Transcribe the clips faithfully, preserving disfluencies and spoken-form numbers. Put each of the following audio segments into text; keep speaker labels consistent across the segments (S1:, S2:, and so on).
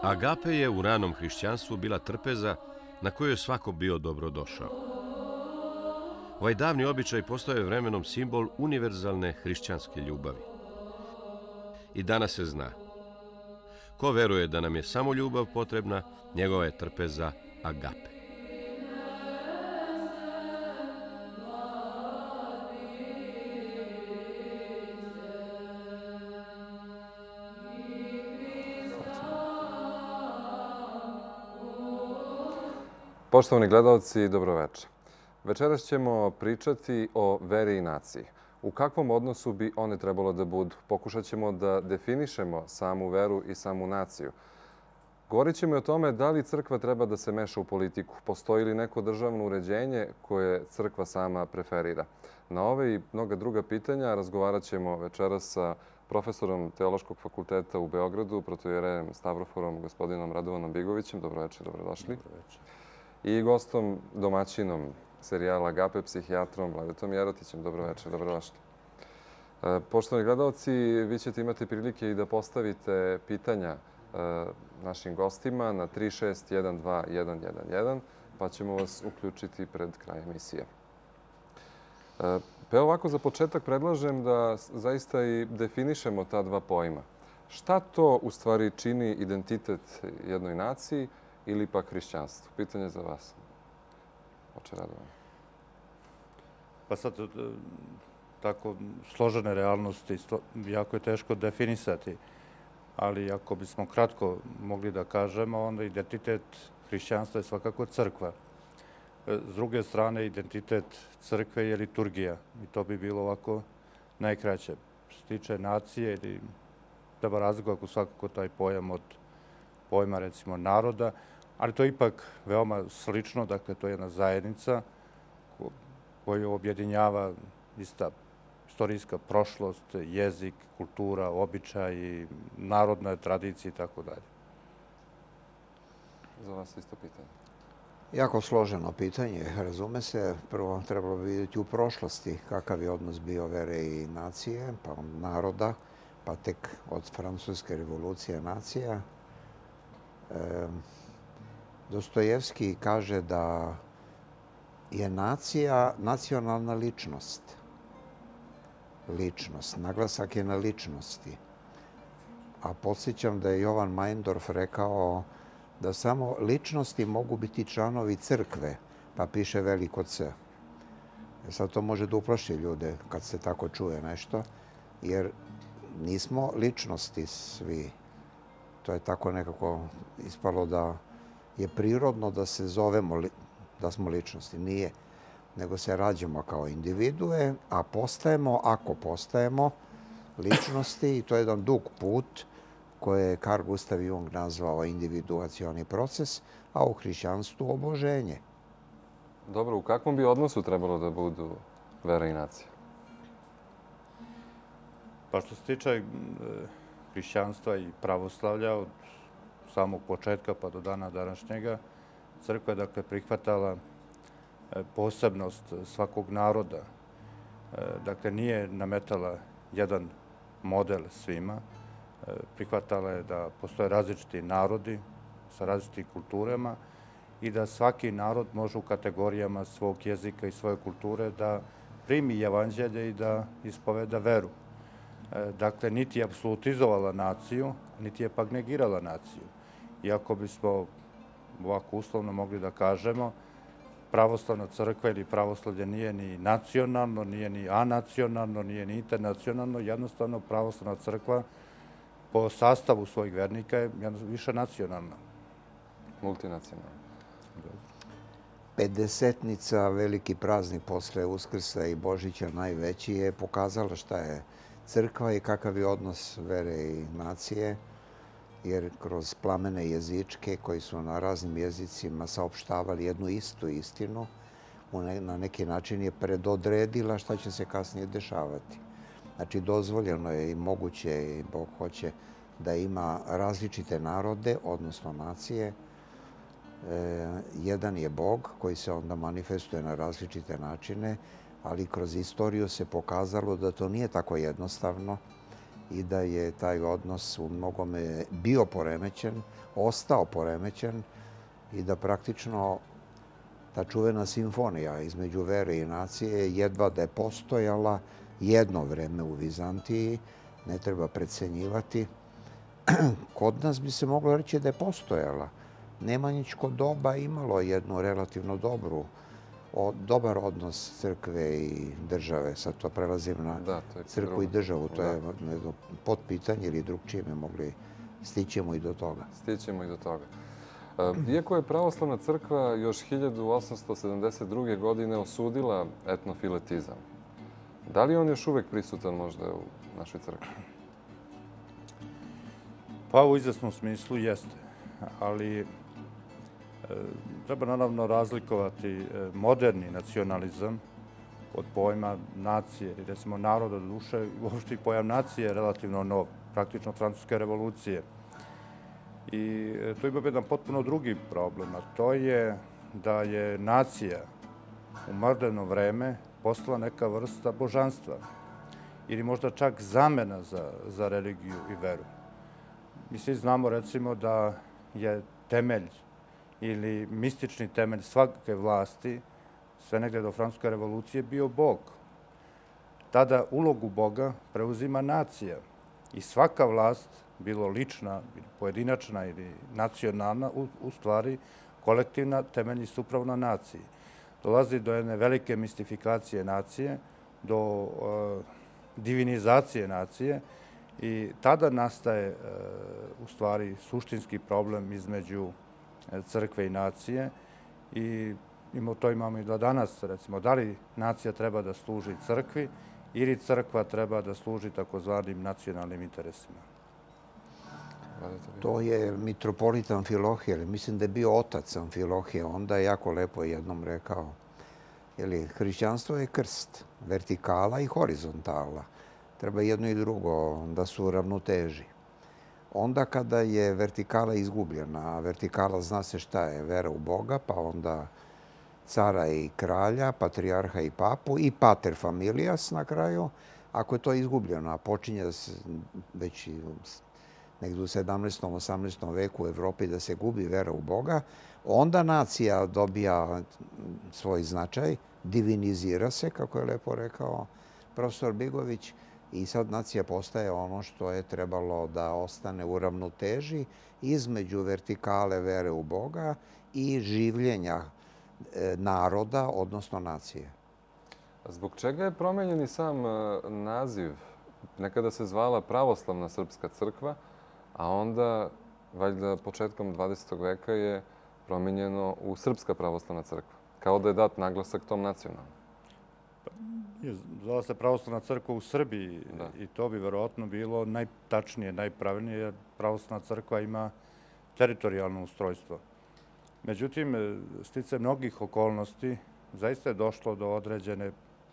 S1: Agape je u ranom hrišćanstvu bila trpeza na kojoj je svako bio dobrodošao. Ovaj davni običaj postao je vremenom simbol univerzalne hrišćanske ljubavi. I danas se zna. Ko veruje da nam je samo ljubav potrebna, njegova je trpeza agape.
S2: Poštovani gledalci, dobroveče. Večeras ćemo pričati o veri i naciji. U kakvom odnosu bi one trebalo da budu? Pokušat ćemo da definišemo samu veru i samu naciju. Govorit ćemo i o tome da li crkva treba da se meša u politiku. Postoji li neko državno uređenje koje crkva sama preferira? Na ove i mnoga druga pitanja razgovarat ćemo večeras sa profesorom Teološkog fakulteta u Beogradu, protoijerejem Stavroforom, gospodinom Radovanom Bigovićem. Dobroveče, dobrodošli.
S3: Dobroveče.
S2: I gostom, domaćinom serijala Agape, psihijatrom Vladetom Jerotićem. Dobroveče, dobrodošli. Poštovani gledalci, vi ćete imati prilike i da postavite pitanja našim gostima na tri šest jedan dva jedan jedan jedan, pa ćemo vas uključiti pred kraj emisije. Pa ovako, za početak predlažem da zaista i definišemo ta dva pojma. Šta to u stvari čini identitet jednoj naciji ili pak hrišćanstvo? Pitanje za vas. Oče Radovan.
S3: Pa sad, tako složene realnosti jako je teško definisati, ali ako bismo kratko mogli da kažemo, onda identitet hrišćanstva je svakako crkva. S druge strane, identitet crkve je liturgija i to bi bilo ovako najkraće. Što se tiče nacije, ili treba razlikovati svakako taj pojam od pojma, recimo, naroda, ali to je ipak veoma slično, dakle, to je jedna zajednica koju objedinjava ista istorijska prošlost, jezik, kultura, običaj, narodna tradicija i tako dalje.
S2: Za vas isto pitanje.
S4: Jako složeno pitanje, razume se. Prvo trebalo bi vidjeti u prošlosti kakav je odnos bio vere i nacije, pa naroda, pa tek od Francuske revolucije nacija. E, Dostojevski kaže da je nacija nacionalna ličnost. Ličnost. Naglasak je na ličnosti. A podsjećam da je Jovan Majndorf rekao da samo ličnosti mogu biti članovi crkve, pa piše veliko C. Sad to može da uplaši ljude kad se tako čuje nešto, jer nismo ličnosti svi. To je tako nekako ispalo da je prirodno da se zovemo da smo ličnosti. Nije. Nego se rađamo kao individue, a postajemo, ako postajemo, ličnosti, i to je jedan dug put koje je Carl Gustav Jung nazvao individuacioni proces, a u hrišćanstvu oboženje.
S2: Dobro, u kakvom bi odnosu trebalo da budu vera i nacija?
S3: Pa što se tiče hrišćanstva i pravoslavlja, od samog početka pa do dana današnjega, crkva je dakle prihvatala posebnost svakog naroda. Dakle, nije nametala jedan model svima. Prihvatala je da postoje različiti narodi sa različitim kulturama i da svaki narod može u kategorijama svog jezika i svoje kulture da primi evanđelje i da ispoveda veru. Dakle, niti je apsolutizovala naciju, niti je pak negirala naciju. Iako bismo ovako uslovno mogli da kažemo, pravoslavna crkva ili pravoslavlje nije ni nacionalno, nije ni anacionalno, nije ni internacionalno. Jednostavno, pravoslavna crkva po sastavu svojih vernika je više nacionalna.
S2: Multinacionalna.
S4: Pedesetnica, veliki praznik posle Uskrsa i Božića, najveći, je pokazala šta je crkva i kakav je odnos vere i nacije, jer kroz plamene jezičke koji su na raznim jezicima saopštavali jednu istu istinu, na neki način je predodredila šta će se kasnije dešavati. Znači, dozvoljeno je i moguće, i Bog hoće, da ima različite narode, odnosno nacije. Jedan je Bog koji se onda manifestuje na različite načine, ali kroz istoriju se pokazalo da to nije tako jednostavno, i da je taj odnos u mnogome bio poremećen, ostao poremećen i da praktično ta čuvena simfonija između vere i nacije jedva da je postojala jedno vreme u Vizantiji, ne treba precenjivati. Kod nas bi se moglo reći da je postojala. Nemanjičko doba imalo jednu relativno dobru, dobar odnos crkve i države. Sad to prelazim na crkvu i državu. To je potpitanje ili drugčije mi mogli stićemo i do toga.
S2: Stićemo i do toga. Iako je pravoslavna crkva još hiljadu osamsto sedamdeset druge. godine osudila etnofiletizam, da li je on još uvek prisutan možda u našoj crkvi?
S3: Pa u izvesnom smislu jeste, ali treba naravno razlikovati moderni nacionalizam od pojma nacije, ili recimo naroda do duše. Uopšte pojam nacije je relativno nov, praktično Francuske revolucije. I tu ima jedan potpuno drugi problem, a to je da je nacija u moderno vreme postala neka vrsta božanstva ili možda čak zamena za religiju i veru. Mi svi znamo recimo da je temelj ili mistični temelj svake vlasti sve negde do Francuske revolucije bio Bog. Tada ulogu Boga preuzima nacija i svaka vlast, bilo lična, pojedinačna ili nacionalna, u stvari kolektivna, temelji se upravo na naciji. Dolazi do jedne velike mistifikacije nacije, do divinizacije nacije i tada nastaje u stvari suštinski problem između crkve i nacije i to imamo i do danas, recimo, da li nacija treba da služi crkvi ili crkva treba da služi takozvanim nacionalnim interesima.
S4: To je mitropolit Amfilohije, mislim da je bio otac Amfilohije, onda je jako lepo jednom rekao. Hrišćanstvo je krst, vertikala i horizontala. Treba jedno i drugo da su u ravnoteži. Onda kada je vertikala izgubljena, a vertikala zna se šta je, vera u Boga, pa onda cara i kralja, patrijarha i papu i pater familijas na kraju, ako je to izgubljeno, a počinje već negdje u sedamnaestom osamnaestom veku u Evropi da se gubi vera u Boga, onda nacija dobija svoj značaj, divinizira se, kako je lepo rekao profesor Bigović, i sad nacija postaje ono što je trebalo da ostane u ravnoteži između vertikale vere u Boga i življenja naroda, odnosno nacije.
S2: Zbog čega je promenjen i sam naziv? Nekada se zvala Pravoslavna srpska crkva, a onda, valjda početkom dvadesetog veka, je promenjeno u Srpska pravoslavna crkva. Kao da je dat naglasak tom nacionalnom.
S3: Zvala se Pravoslavna crkva u Srbiji i to bi verovatno bilo najtačnije, najpravilnije, jer Pravoslavna crkva ima teritorijalno ustrojstvo. Međutim, sticajem mnogih okolnosti, zaista je došlo do određene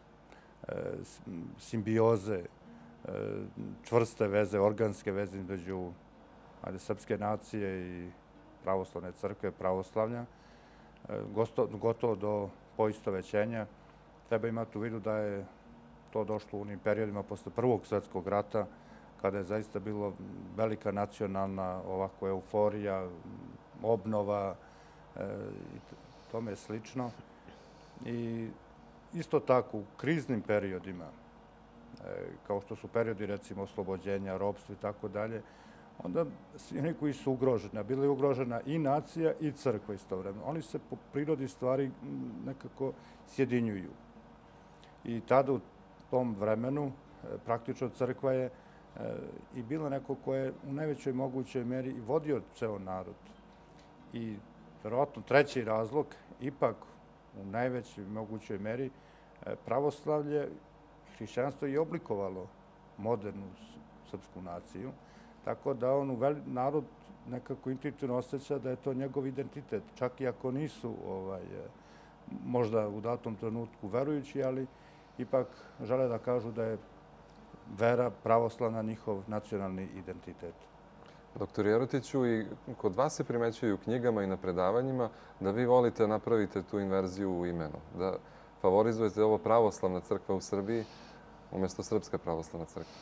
S3: simbioze, čvrste veze, organske veze između srpske nacije i pravoslavne crkve, pravoslavlja, gotovo do poistovećenja. Treba imati u vidu da je to došlo u onim periodima posle Prvog svjetskog rata, kada je zaista bilo velika nacionalna ovako euforija, obnova i tome slično. I isto tako u kriznim periodima, kao što su periodi recimo oslobođenja, ropstva i tako dalje, onda svi oni koji su ugroženi, a bila je ugrožena i nacija i crkva istovremeno, oni se po prirodi stvari nekako sjedinjuju. I tada u tom vremenu praktično crkva je i bila neko ko je u najvećoj mogućoj meri i vodio ceo narod. I verovatno treći razlog, ipak u najvećoj mogućoj meri, pravoslavlje, hrišćanstvo je oblikovalo modernu srpsku naciju, tako da on narod nekako intuitivno osjeća da je to njegov identitet, čak i ako nisu možda u datom trenutku verujući, ali ipak žele da kažu da je vera pravoslavna njihov nacionalni identitet.
S2: Doktor Jerotiću, i kod vas se primećuju u knjigama i na predavanjima da vi volite napravite tu inverziju u imenu, da favorizujete ovo pravoslavna crkva u Srbiji umjesto Srpska pravoslavna crkva.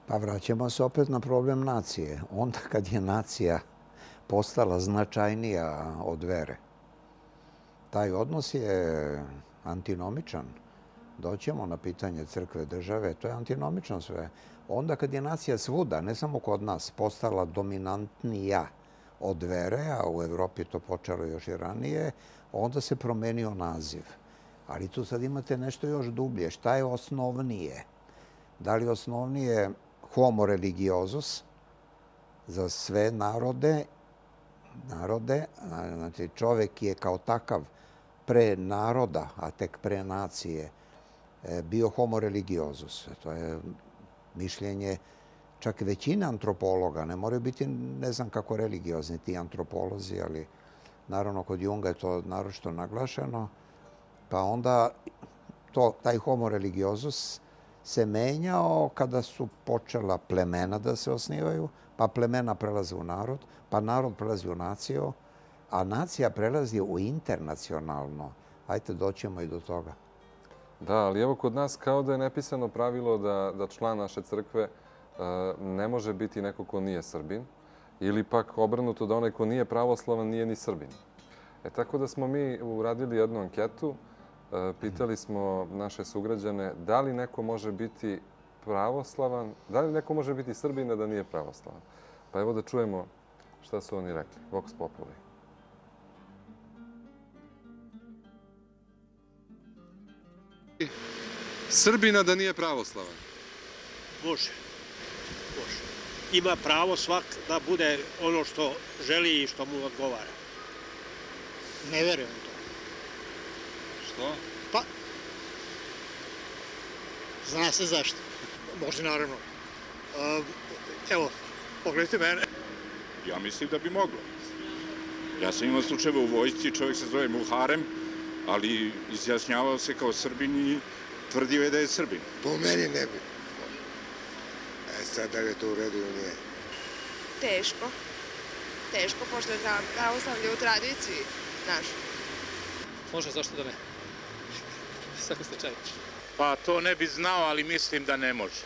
S4: Pa vraćamo se opet na problem nacije. Onda kad je nacija postala značajnija od vere, taj odnos je antinomičan. Doćemo na pitanje crkve države, to je antinomično sve. Onda kad je nacija svuda, ne samo kod nas, postala dominantnija od vere, a u Evropi je to počelo još i ranije, onda se promenio naziv. Ali tu sad imate nešto još dublje. Šta je osnovnije? Da li osnovnije homo religiosus za sve narode, narode, znači čovek je kao takav pre naroda, a tek pre nacije, bio homo religiosus. To je mišljenje čak većina antropologa. Ne moraju biti, ne znam kako religiozni ti antropolozi, ali naravno kod Junga je to naročito naglašeno. Pa onda to, taj homo religiosus se menjao kada su počela plemena da se osnivaju, pa plemena prelaze u narod, pa narod prelazi u naciju, a nacija prelazi u internacionalno. Ajde, doćemo i do toga.
S2: Da, ali evo kod nas kao da je nepisano pravilo da, da član naše crkve e, ne može biti neko ko nije Srbin, ili pak obrnuto da onaj ko nije pravoslavan nije ni Srbin. E tako da smo mi uradili jednu anketu, e, pitali smo naše sugrađane da li neko može biti pravoslavan, da li neko može biti Srbin a da nije pravoslavan. Pa evo da čujemo šta su oni rekli. Vox Populi. Srbina da nije pravoslavan?
S5: Može. Može. Ima pravo svak da bude ono što želi i što mu odgovara. Ne verujem u to.
S2: Što?
S5: Pa, zna se zašto. Može, naravno. Evo, pogledajte mene.
S6: Ja mislim da bi moglo. Ja sam imao slučajeva u vojsci, čovjek se zove Muharem, ali izjasnjavao se kao Srbin i tvrdio je da je Srbin.
S7: Po meni ne bi. E sad, da li je to u redu ili nije?
S8: Teško. Teško, pošto je pravoslavlje u tradiciji našoj.
S9: Može, zašto da ne? Svaki slučaj.
S6: Pa to ne bi znao, ali mislim da ne može.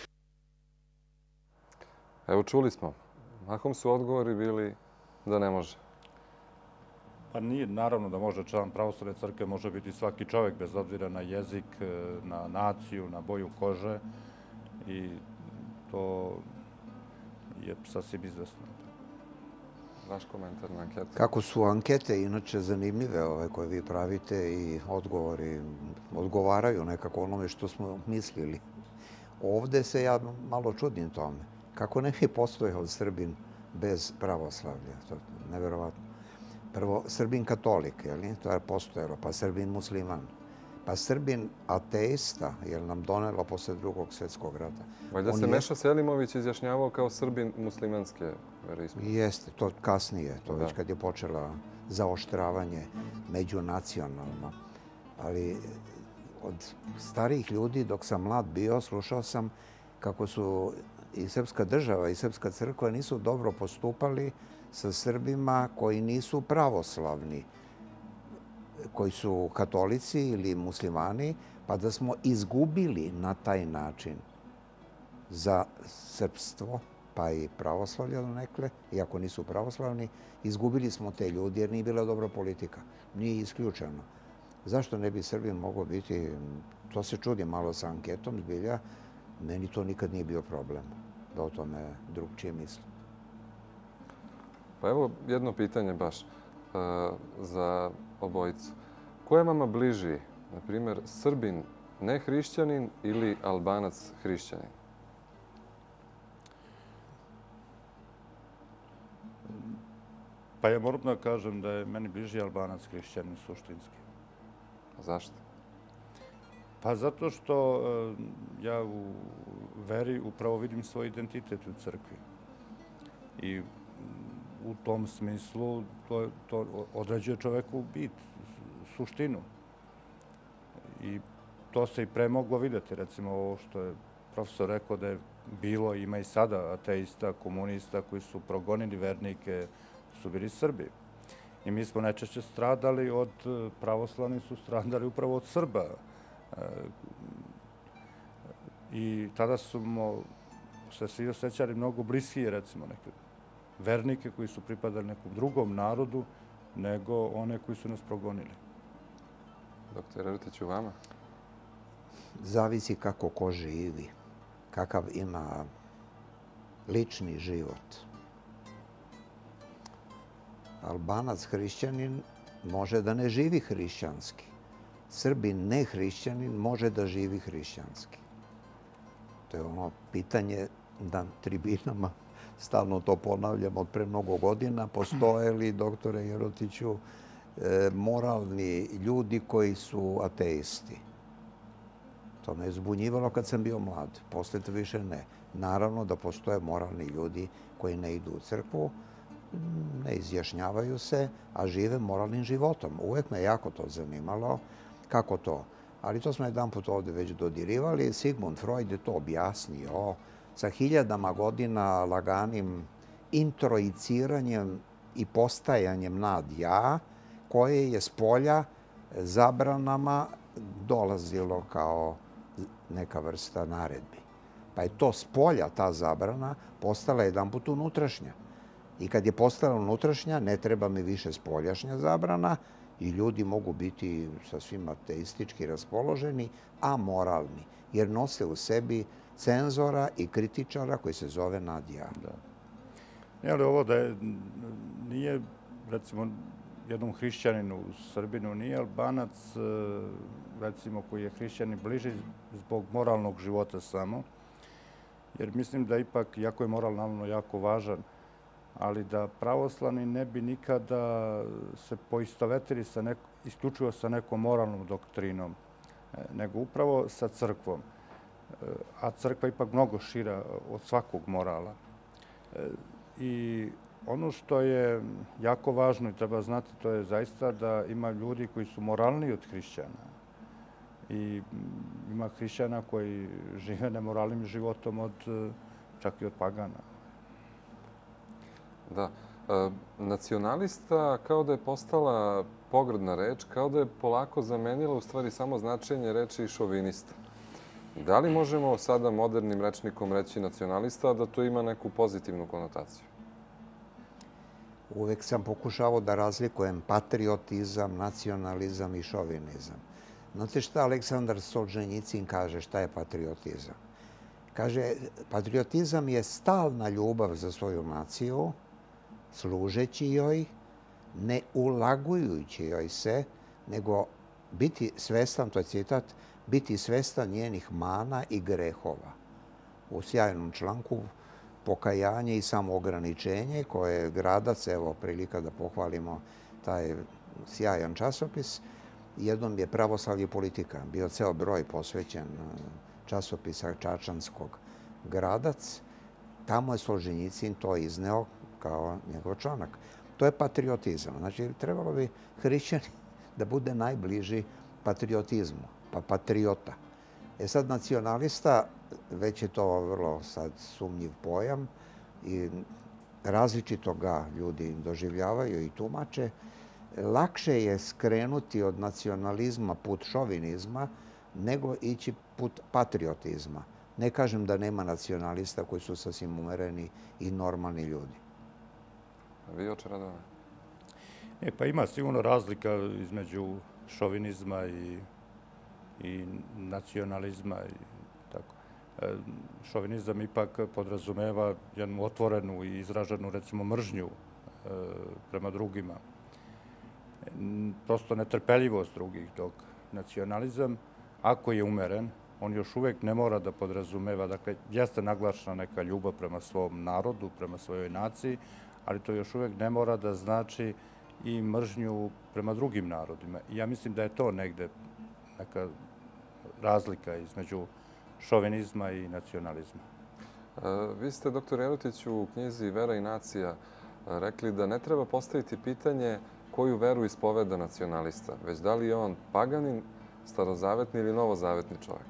S2: Evo, čuli smo. Mahom su odgovori bili da ne može.
S3: Pa nije, naravno da može član pravoslavne crkve, može biti svaki čovjek bez obzira na jezik, na naciju, na boju kože i to je sasvim izvesno.
S2: Vaš komentar na anketu?
S4: Kako su ankete inače zanimljive ove koje vi pravite i odgovori odgovaraju nekako onome što smo mislili. Ovde se ja malo čudim tome. Kako ne bi postojao Srbin bez pravoslavlja? To je neverovatno. Prvo, Srbin katolik, to je postojalo, pa Srbin musliman, pa Srbin ateista, jer nam donelo posle drugog svjetskog rata.
S2: Valjda se Meša Selimović izjašnjavao kao Srbin muslimanske veroispovesti.
S4: Jeste, to kasnije, to već kad je počela zaoštravanje međunacionalno. Ali od starijih ljudi, dok sam mlad bio, slušao sam kako su i srpska država i srpska crkva nisu dobro postupali sa Srbima koji nisu pravoslavni, koji su katolici ili muslimani, pa da smo izgubili na taj način za srpstvo, pa i pravoslavlje donekle, iako nisu pravoslavni, izgubili smo te ljudi jer nije bila dobra politika. Nije isključeno. Zašto ne bi Srbin mogao biti, to se čudi malo sa anketom, zbilja, meni to nikad nije bio problem, da o tome drugčije mislim.
S2: Pa evo jedno pitanje baš za obojicu. Ko je vama bliži, na primjer, Srbin nehrišćanin ili Albanac hrišćanin?
S3: Pa ja moram da kažem da je meni bliži Albanac hrišćanin suštinski.
S2: A zašto?
S3: Pa zato što ja u veri upravo vidim svoj identitet u crkvi. I u tom smislu to, to određuje čoveku bit, suštinu. I to se i pre moglo vidjeti. Recimo ovo što je profesor rekao da je bilo, ima i sada ateista, komunista koji su progonili vernike, su bili Srbi. I mi smo najčešće stradali od pravoslavnih, su stradali upravo od Srba. I tada smo se svi osjećali mnogo bliskije, recimo, neke vernike koji su pripadali nekom drugom narodu nego one koji su nas progonili.
S2: Doktor Eretiću, vama?
S4: Zavisi kako ko živi, kakav ima lični život. Albanac hrišćanin može da ne živi hrišćanski. Srbin ne hrišćanin može da živi hrišćanski. To je ono pitanje na tribinama, stalno to ponavljam od pre mnogo godina. Postoje li, doktore Jerotiću, moralni ljudi koji su ateisti? To me je zbunjivalo kad sam bio mlad. Posle to više ne. Naravno da postoje moralni ljudi koji ne idu u crkvu, ne izjašnjavaju se, a žive moralnim životom. Uvek me jako to zanimalo. Kako to? Ali to smo jedan put ovde već dodirivali. Sigmund Freud je to objasnio sa hiljadama godina laganim introjiciranjem i postajanjem nad ja, koje je s polja zabranama dolazilo kao neka vrsta naredbi. Pa je to s polja, ta zabrana, postala jedan put unutrašnja. I kad je postala unutrašnja, ne treba mi više spoljašnja zabrana i ljudi mogu biti sasvim ateistički raspoloženi, a moralni, jer nose u sebi cenzora i kritičara koji se zove nadja.
S3: Da. Ali ovo da je, nije, recimo, jednom hrišćaninu u Srbinu, nije Albanac, recimo, koji je hrišćanin bliži zbog moralnog života samo, jer mislim da ipak, jako je moral naravno jako važan, ali da pravoslavni ne bi nikada se poistovetili sa neko, isključivo sa nekom moralnom doktrinom, nego upravo sa crkvom. A crkva je ipak mnogo šira od svakog morala. I ono što je jako važno i treba znati, to je zaista da ima ljudi koji su moralniji od hrišćana. I ima hrišćana koji žive nemoralnim životom od, čak i od pagana.
S2: Da. Nacionalista kao da je postala pogrdna reč, kao da je polako zamenila u stvari samo značenje reči šovinista. Da li možemo sada modernim rečnikom reći nacionalista, a da to ima neku pozitivnu konotaciju?
S4: Uvek sam pokušavao da razlikujem patriotizam, nacionalizam i šovinizam. Znate šta Aleksandar Solženjicin kaže šta je patriotizam? Kaže, patriotizam je stalna ljubav za svoju naciju, služeći joj, ne ulagujući joj se, nego biti svestan, to je citat, biti svestan njenih mana i grehova. U sjajnom članku pokajanje i samoograničenje, koje je Gradac, evo prilika da pohvalimo taj sjajan časopis, jednom je Pravoslavlje politika. Bio ceo broj posvećen časopisa čačanskog Gradac. Tamo je Solženjicin to izneo kao njegov članak. To je patriotizam. Znači, trebalo bi hrišćani da bude najbliži patriotizmu, pa patriota. E sad, nacionalista, već je to vrlo sad sumnjiv pojam i različito ga ljudi doživljavaju i tumače. Lakše je skrenuti od nacionalizma put šovinizma nego ići put patriotizma. Ne kažem da nema nacionalista koji su sasvim umereni i normalni ljudi.
S2: A vi, oče Radovane?
S3: E, pa ima sigurno razlika između šovinizma i, i nacionalizma. I tako. E, šovinizam ipak podrazumeva jednu otvorenu i izraženu, recimo, mržnju e, prema drugima. E, prosto netrpeljivost drugih, dok nacionalizam, ako je umeren, on još uvek ne mora da podrazumeva, dakle, jeste naglašena neka ljubav prema svom narodu, prema svojoj naciji, ali to još uvek ne mora da znači i mržnju prema drugim narodima. I ja mislim da je to negde neka razlika između šovinizma i nacionalizma.
S2: Vi ste, doktor Jerotić, u knjizi Vera i nacija rekli da ne treba postaviti pitanje koju veru ispoveda nacionalista, već da li je on paganin, starozavetni ili novozavetni čovjek.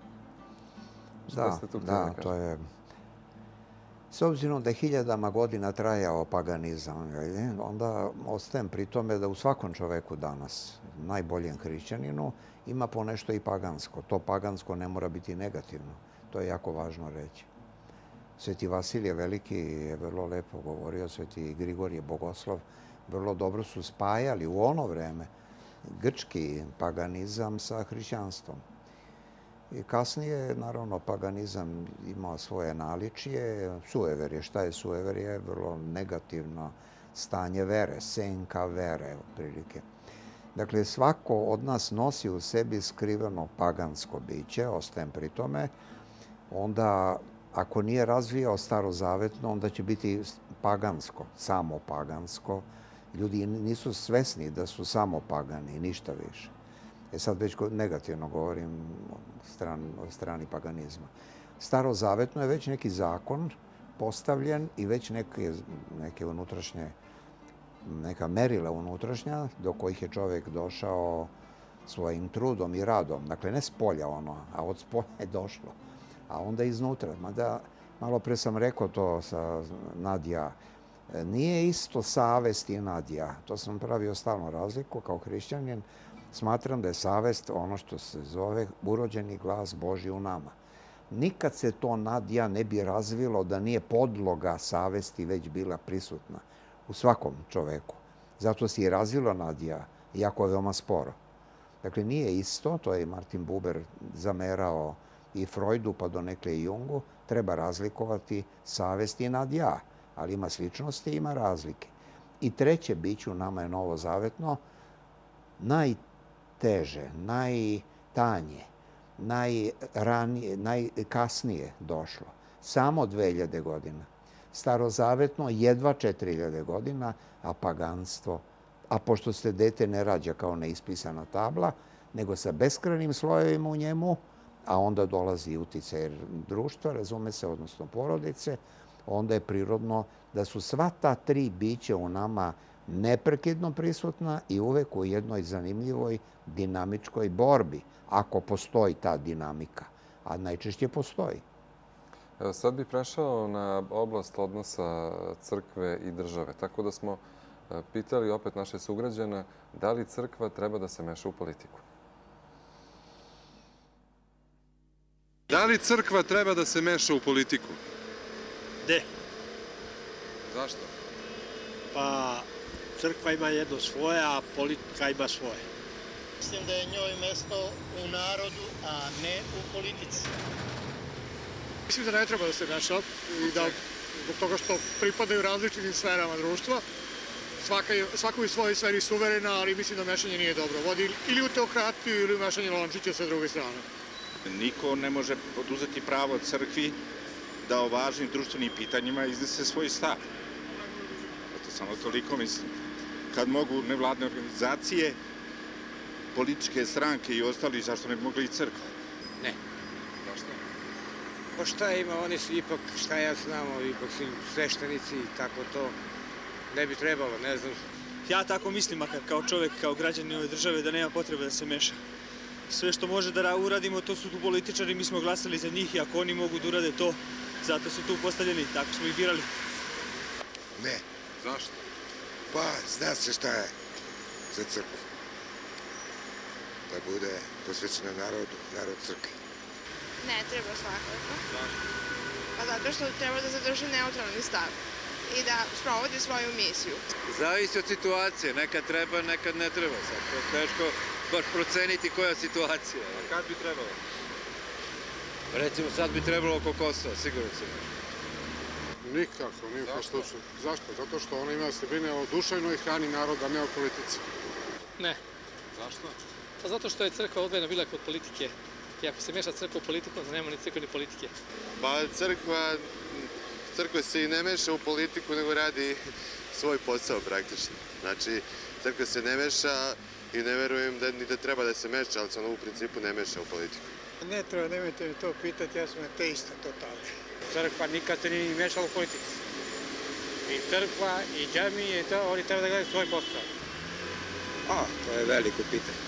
S4: Da, da, to je... S obzirom da je hiljadama godina trajao paganizam, onda ostajem pri tome da u svakom čoveku danas, najboljem hrišćaninu, ima ponešto i pagansko. To pagansko ne mora biti negativno. To je jako važno reći. Sveti Vasilije Veliki je vrlo lepo govorio, Sveti Grigorije Bogoslav, vrlo dobro su spajali u ono vreme grčki paganizam sa hrišćanstvom. I kasnije, naravno, paganizam imao svoje naličije. Sueverje, šta je sueverje? Vrlo negativno stanje vere, senka vere, otprilike. Dakle, svako od nas nosi u sebi skriveno pagansko biće, ostajem pri tome. Onda, ako nije razvijao starozavetno, onda će biti pagansko, samo pagansko. Ljudi nisu svesni da su samo pagani, ništa više. E sad već negativno govorim o strani paganizma. Starozavetno je već neki zakon postavljen i već neke, neke unutrašnje, neka merila unutrašnja do kojih je čovjek došao svojim trudom i radom. Dakle, ne s polja ono, a od spolja je došlo. A onda iznutra. Mada, malo pre sam rekao to sa Nadija, nije isto savest i Nadija. To sam pravio stalno razliku kao hrišćanin. Smatram da je savest ono što se zove urođeni glas Božji u nama. Nikad se to Nadija ne bi razvilo da nije podloga savesti već bila prisutna u svakom čoveku. Zato se i razvilo Nadija, iako je veoma sporo. Dakle, nije isto, to je Martin Buber zamerao i Freudu pa donekle i Jungu, treba razlikovati savest i Nadija, ali ima sličnosti i ima razlike. I treće biće u nama je novozavetno, najteže, najtanje, najranije, najkasnije došlo. Samo dve hiljade godina. Starozavetno jedva četiri hiljade godina, a paganstvo, a pošto se dete ne rađa kao neispisana tabla, nego sa beskrajnim slojevima u njemu, a onda dolazi uticaj društva, razume se, odnosno porodice, onda je prirodno da su sva ta tri bića u nama neprekidno prisutna i uvek u jednoj zanimljivoj dinamičkoj borbi, ako postoji ta dinamika, a najčešće postoji.
S2: Sad bih prešao na oblast odnosa crkve i države. Tako da smo pitali opet naše sugrađane da li crkva treba da se meša u politiku.
S10: Da li crkva treba da se meša u politiku?
S5: Ne.
S10: Zašto?
S5: Pa, crkva ima jedno svoje, a politika ima svoje.
S11: Mislim da je njoj mesto u narodu, a ne u politici.
S9: Mislim da ne treba da se meša i da zbog toga što pripadaju različitim sferama društva. Svako u svojoj sferi suverena, ali mislim da mešanje nije dobro. Vodi ili u teokratiju ili u mešanje lončića sa druge strane.
S6: Niko ne može oduzeti pravo crkvi da o važnim društvenim pitanjima iznese svoj stav. Eto, samo toliko mislim. Kad mogu nevladne organizacije, političke stranke i ostali, zašto ne bi mogli i crkva?
S12: Ne.
S6: Zašto?
S12: Pa šta ima, oni su ipak, šta ja znamo, ipak su sveštenici i tako to. Ne bi trebalo, ne znam.
S13: Ja tako mislim, makar kao čovek, kao građanin ove države, da nema potrebe da se meša. Sve što može da uradimo, to su tu političari, mi smo glasali za njih i ako oni mogu da urade to, zato su tu postavljeni, tako smo ih birali.
S7: Ne.
S10: Zašto?
S7: Pa, zna se šta je za crkvu. Da bude posvećena narodu, narod crkvi.
S8: Ne treba svakako. Zašto? Pa zato što treba da zadrži neutralni stav i da sprovodi svoju misiju.
S14: Zavisi od situacije. Nekad treba, nekad ne treba. Sad to je teško baš proceniti koja situacija.
S10: A kad bi trebalo?
S14: Recimo sad bi trebalo oko Kosova, sigurno se ne.
S10: Nikako, ni u slučaju. Zašto? Zato što ona ima da se brine o duševnoj hrani naroda, a ne o politici.
S9: Ne.
S10: Zašto?
S9: Pa zato što je crkva odvojena bila kod politike. I ako se meša crkva u politiku, onda nema ni crkve ni politike.
S15: Pa crkva, crkva se i ne meša u politiku, nego radi svoj posao praktično. Znači, crkva se ne meša i ne verujem da ni da treba da se meša, ali se ona u principu ne meša u politiku.
S11: Ne treba, nemojte mi to pitati, ja sam ateista totalni.
S12: Crkva nikad se nije mešala u politici. I crkva, i džamije, to, oni treba da gledaju svoj posao.
S14: A, to je veliko pitanje.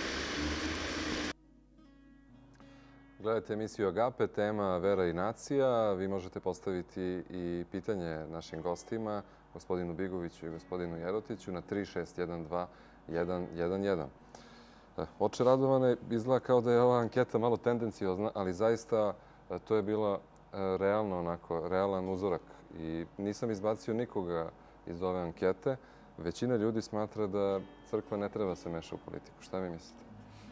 S2: Gledajte emisiju Agape, tema Vera i nacija. Vi možete postaviti i pitanje našim gostima, gospodinu Bigoviću i gospodinu Jerotiću, na tri šest jedan dva jedan jedan jedan. Oče Radovane, izgleda kao da je ova anketa malo tendenciozna, ali zaista to je bila realno, onako, realan uzorak i nisam izbacio nikoga iz ove ankete. Većina ljudi smatra da crkva ne treba se meša u politiku. Šta vi mislite?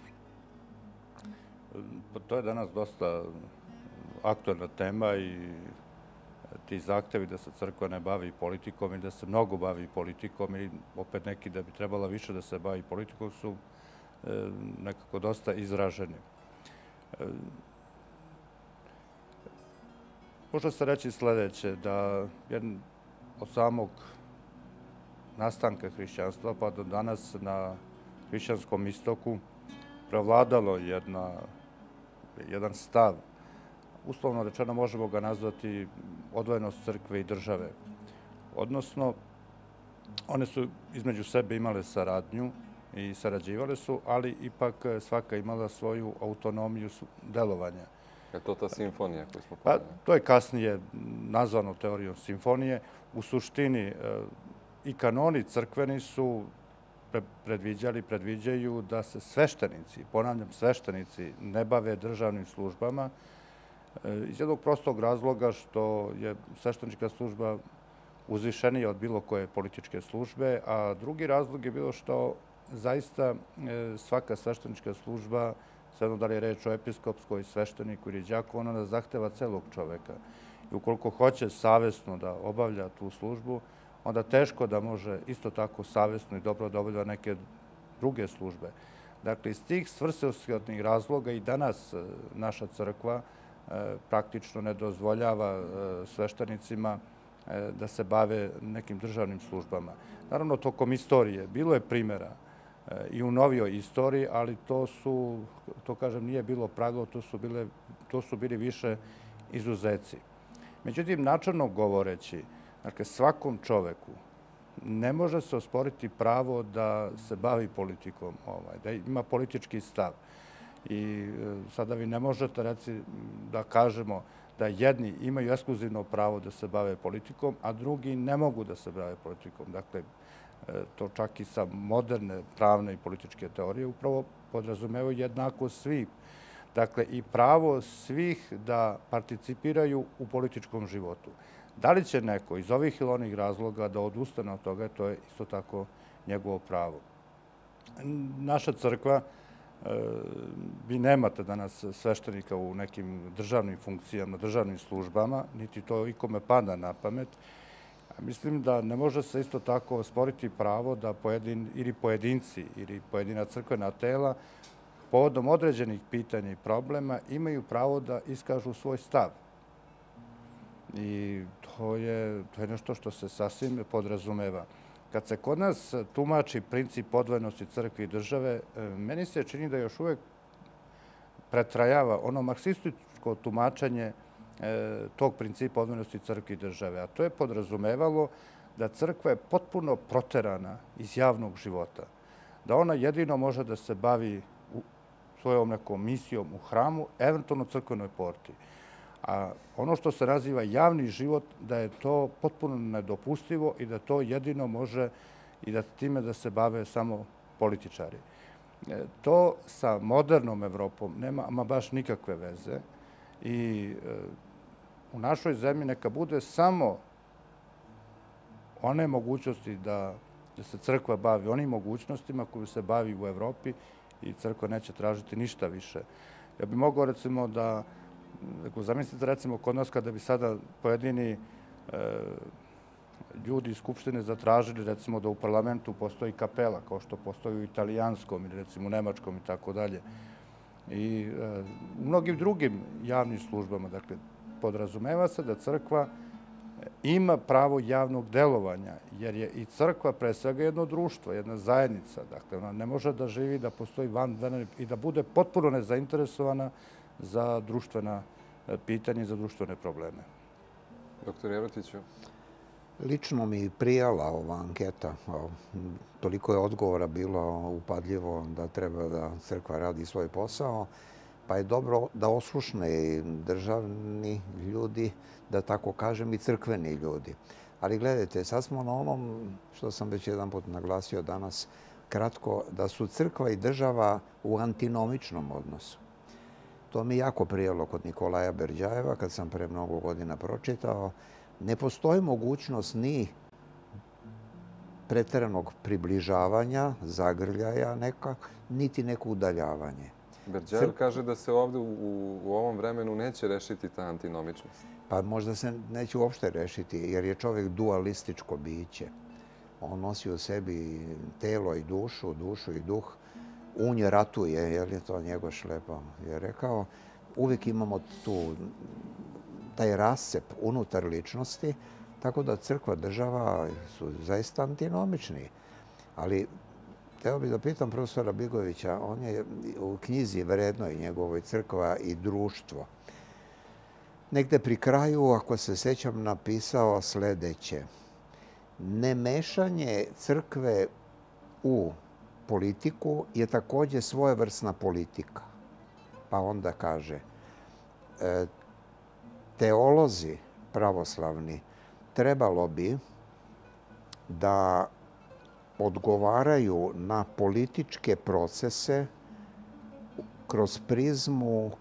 S3: To je danas dosta aktualna tema i ti zahtevi da se crkva ne bavi politikom i da se mnogo bavi politikom i opet neki da bi trebala više da se bavi politikom su nekako dosta izraženi. Može se reći sledeće, da od samog nastanka hrišćanstva pa do danas na hrišćanskom istoku prevladalo jedan stav, uslovno rečeno možemo ga nazvati odvojenost crkve i države. Odnosno, one su između sebe imale saradnju i sarađivale su, ali ipak svaka imala svoju autonomiju delovanja.
S2: Je to ta simfonija koju smo
S3: pomenuli? To je kasnije nazvano teorijom simfonije. U suštini i kanoni crkveni su predviđali, predviđaju da se sveštenici, ponavljam sveštenici, ne bave državnim službama iz jednog prostog razloga što je sveštenička služba uzvišenija od bilo koje političke službe, a drugi razlog je bilo što zaista svaka sveštenička služba, svejedno da li je reč o episkopskoj, svešteniku ili đakonu, ona zahteva celog čoveka. I ukoliko hoće savesno da obavlja tu službu, onda teško da može isto tako savesno i dobro da obavlja neke druge službe. Dakle, iz tih svrsishodnih razloga i danas naša crkva praktično ne dozvoljava sveštenicima da se bave nekim državnim službama. Naravno, tokom istorije bilo je primjera i u novijoj istoriji, ali to su, to kažem, nije bilo pravilo, to su bili više izuzeci. Međutim, načelno govoreći, dakle, svakom čoveku ne može se osporiti pravo da se bavi politikom, da ima politički stav. I sada vi ne možete reći da kažemo da jedni imaju ekskluzivno pravo da se bave politikom, a drugi ne mogu da se bave politikom. Dakle, to čak i sa moderne pravne i političke teorije upravo podrazumevaju jednako svih. Dakle, i pravo svih da participiraju u političkom životu. Da li će neko iz ovih ili onih razloga da odustane od toga, to je isto tako njegovo pravo. Naša crkva, vi nemate danas sveštenika u nekim državnim funkcijama, državnim službama, niti to ikome pada na pamet. Mislim da ne može se isto tako osporiti pravo da ili pojedinci ili pojedina crkvena tela povodom određenih pitanja i problema imaju pravo da iskažu svoj stav. I to je nešto što se sasvim podrazumeva. Kad se kod nas tumači princip odvojenosti crkve i države, meni se čini da još uvek pretrajava ono marksističko tumačenje tog principa odvojenosti crkve i države. A to je podrazumevalo da crkva je potpuno proterana iz javnog života. Da ona jedino može da se bavi svojom nekom misijom u hramu, eventualno crkvenoj porti. A ono što se naziva javni život, da je to potpuno nedopustivo i da to jedino može i da time da se bave samo političari. To sa modernom Evropom nema ama baš nikakve veze i u našoj zemlji neka bude samo one mogućnosti da se crkva bavi onim mogućnostima koju se bavi u Evropi i crkva neće tražiti ništa više. Ja bih mogao recimo da zamislite recimo kod nas kada bi sada pojedini ljudi iz Skupštine zatražili recimo da u parlamentu postoji kapela kao što postoji u italijanskom ili recimo u nemačkom i tako dalje. I u mnogim drugim javnim službama, dakle, podrazumeva se da crkva ima pravo javnog delovanja, jer je i crkva pre svega jedno društvo, jedna zajednica. Dakle, ona ne može da živi, da postoji van i da bude potpuno nezainteresovana za društvena pitanja i za društvene probleme.
S2: Doktor Jerotiću?
S4: Lično mi prijala ova anketa. Toliko je odgovora bilo upadljivo da treba da crkva radi svoj posao, pa je dobro da oslušne i državni ljudi, da tako kažem, i crkveni ljudi. Ali gledajte, sad smo na onom što sam već jedan put naglasio danas, kratko, da su crkva i država u antinomičnom odnosu. To mi jako prijelo kod Nikolaja Berđajeva kad sam pre mnogo godina pročitao. Ne postoji mogućnost ni preteranog približavanja, zagrljaja neka, niti neko udaljavanje.
S2: Berđajev kaže da se ovde u, u ovom vremenu neće rešiti ta antinomičnost.
S4: Pa možda se neće uopšte rešiti, jer je čovjek dualističko biće. On nosi u sebi telo i dušu, dušu i duh. Unje ratuje, je li to Njegoš lepo je rekao. Uvijek imamo tu taj rascep unutar ličnosti, tako da crkva, država su zaista antinomični. Ali hteo bih da pitam profesora Bigovića, on je u knjizi vrednoj njegovoj Crkva i društvo. Negde pri kraju, ako se sećam, napisao sledeće. Nemešanje crkve u politiku je takođe svojevrsna politika. Pa onda kaže, teolozi pravoslavni trebalo bi da odgovaraju na političke procese kroz prizmu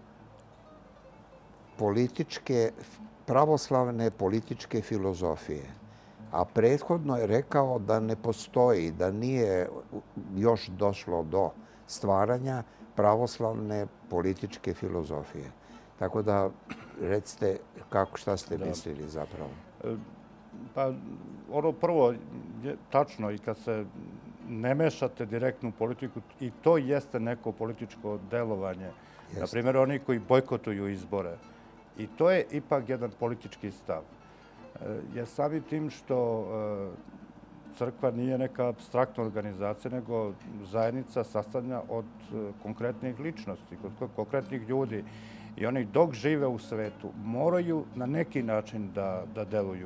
S4: političke, pravoslavne političke filozofije. A prethodno je rekao da ne postoji, da nije još došlo do stvaranja pravoslavne političke filozofije. Tako da, recite kako, šta ste mislili zapravo?
S3: Pa, ono prvo je tačno i kad se ne mešate direktno u politiku, i to jeste neko političko delovanje. Na primjer, oni koji bojkotuju izbore. I to je ipak jedan politički stav. Jer samim tim što crkva nije neka apstraktna organizacija, nego zajednica sastavljena od konkretnih ličnosti, od konkretnih ljudi. I oni dok žive u svetu moraju na neki način da, da deluju.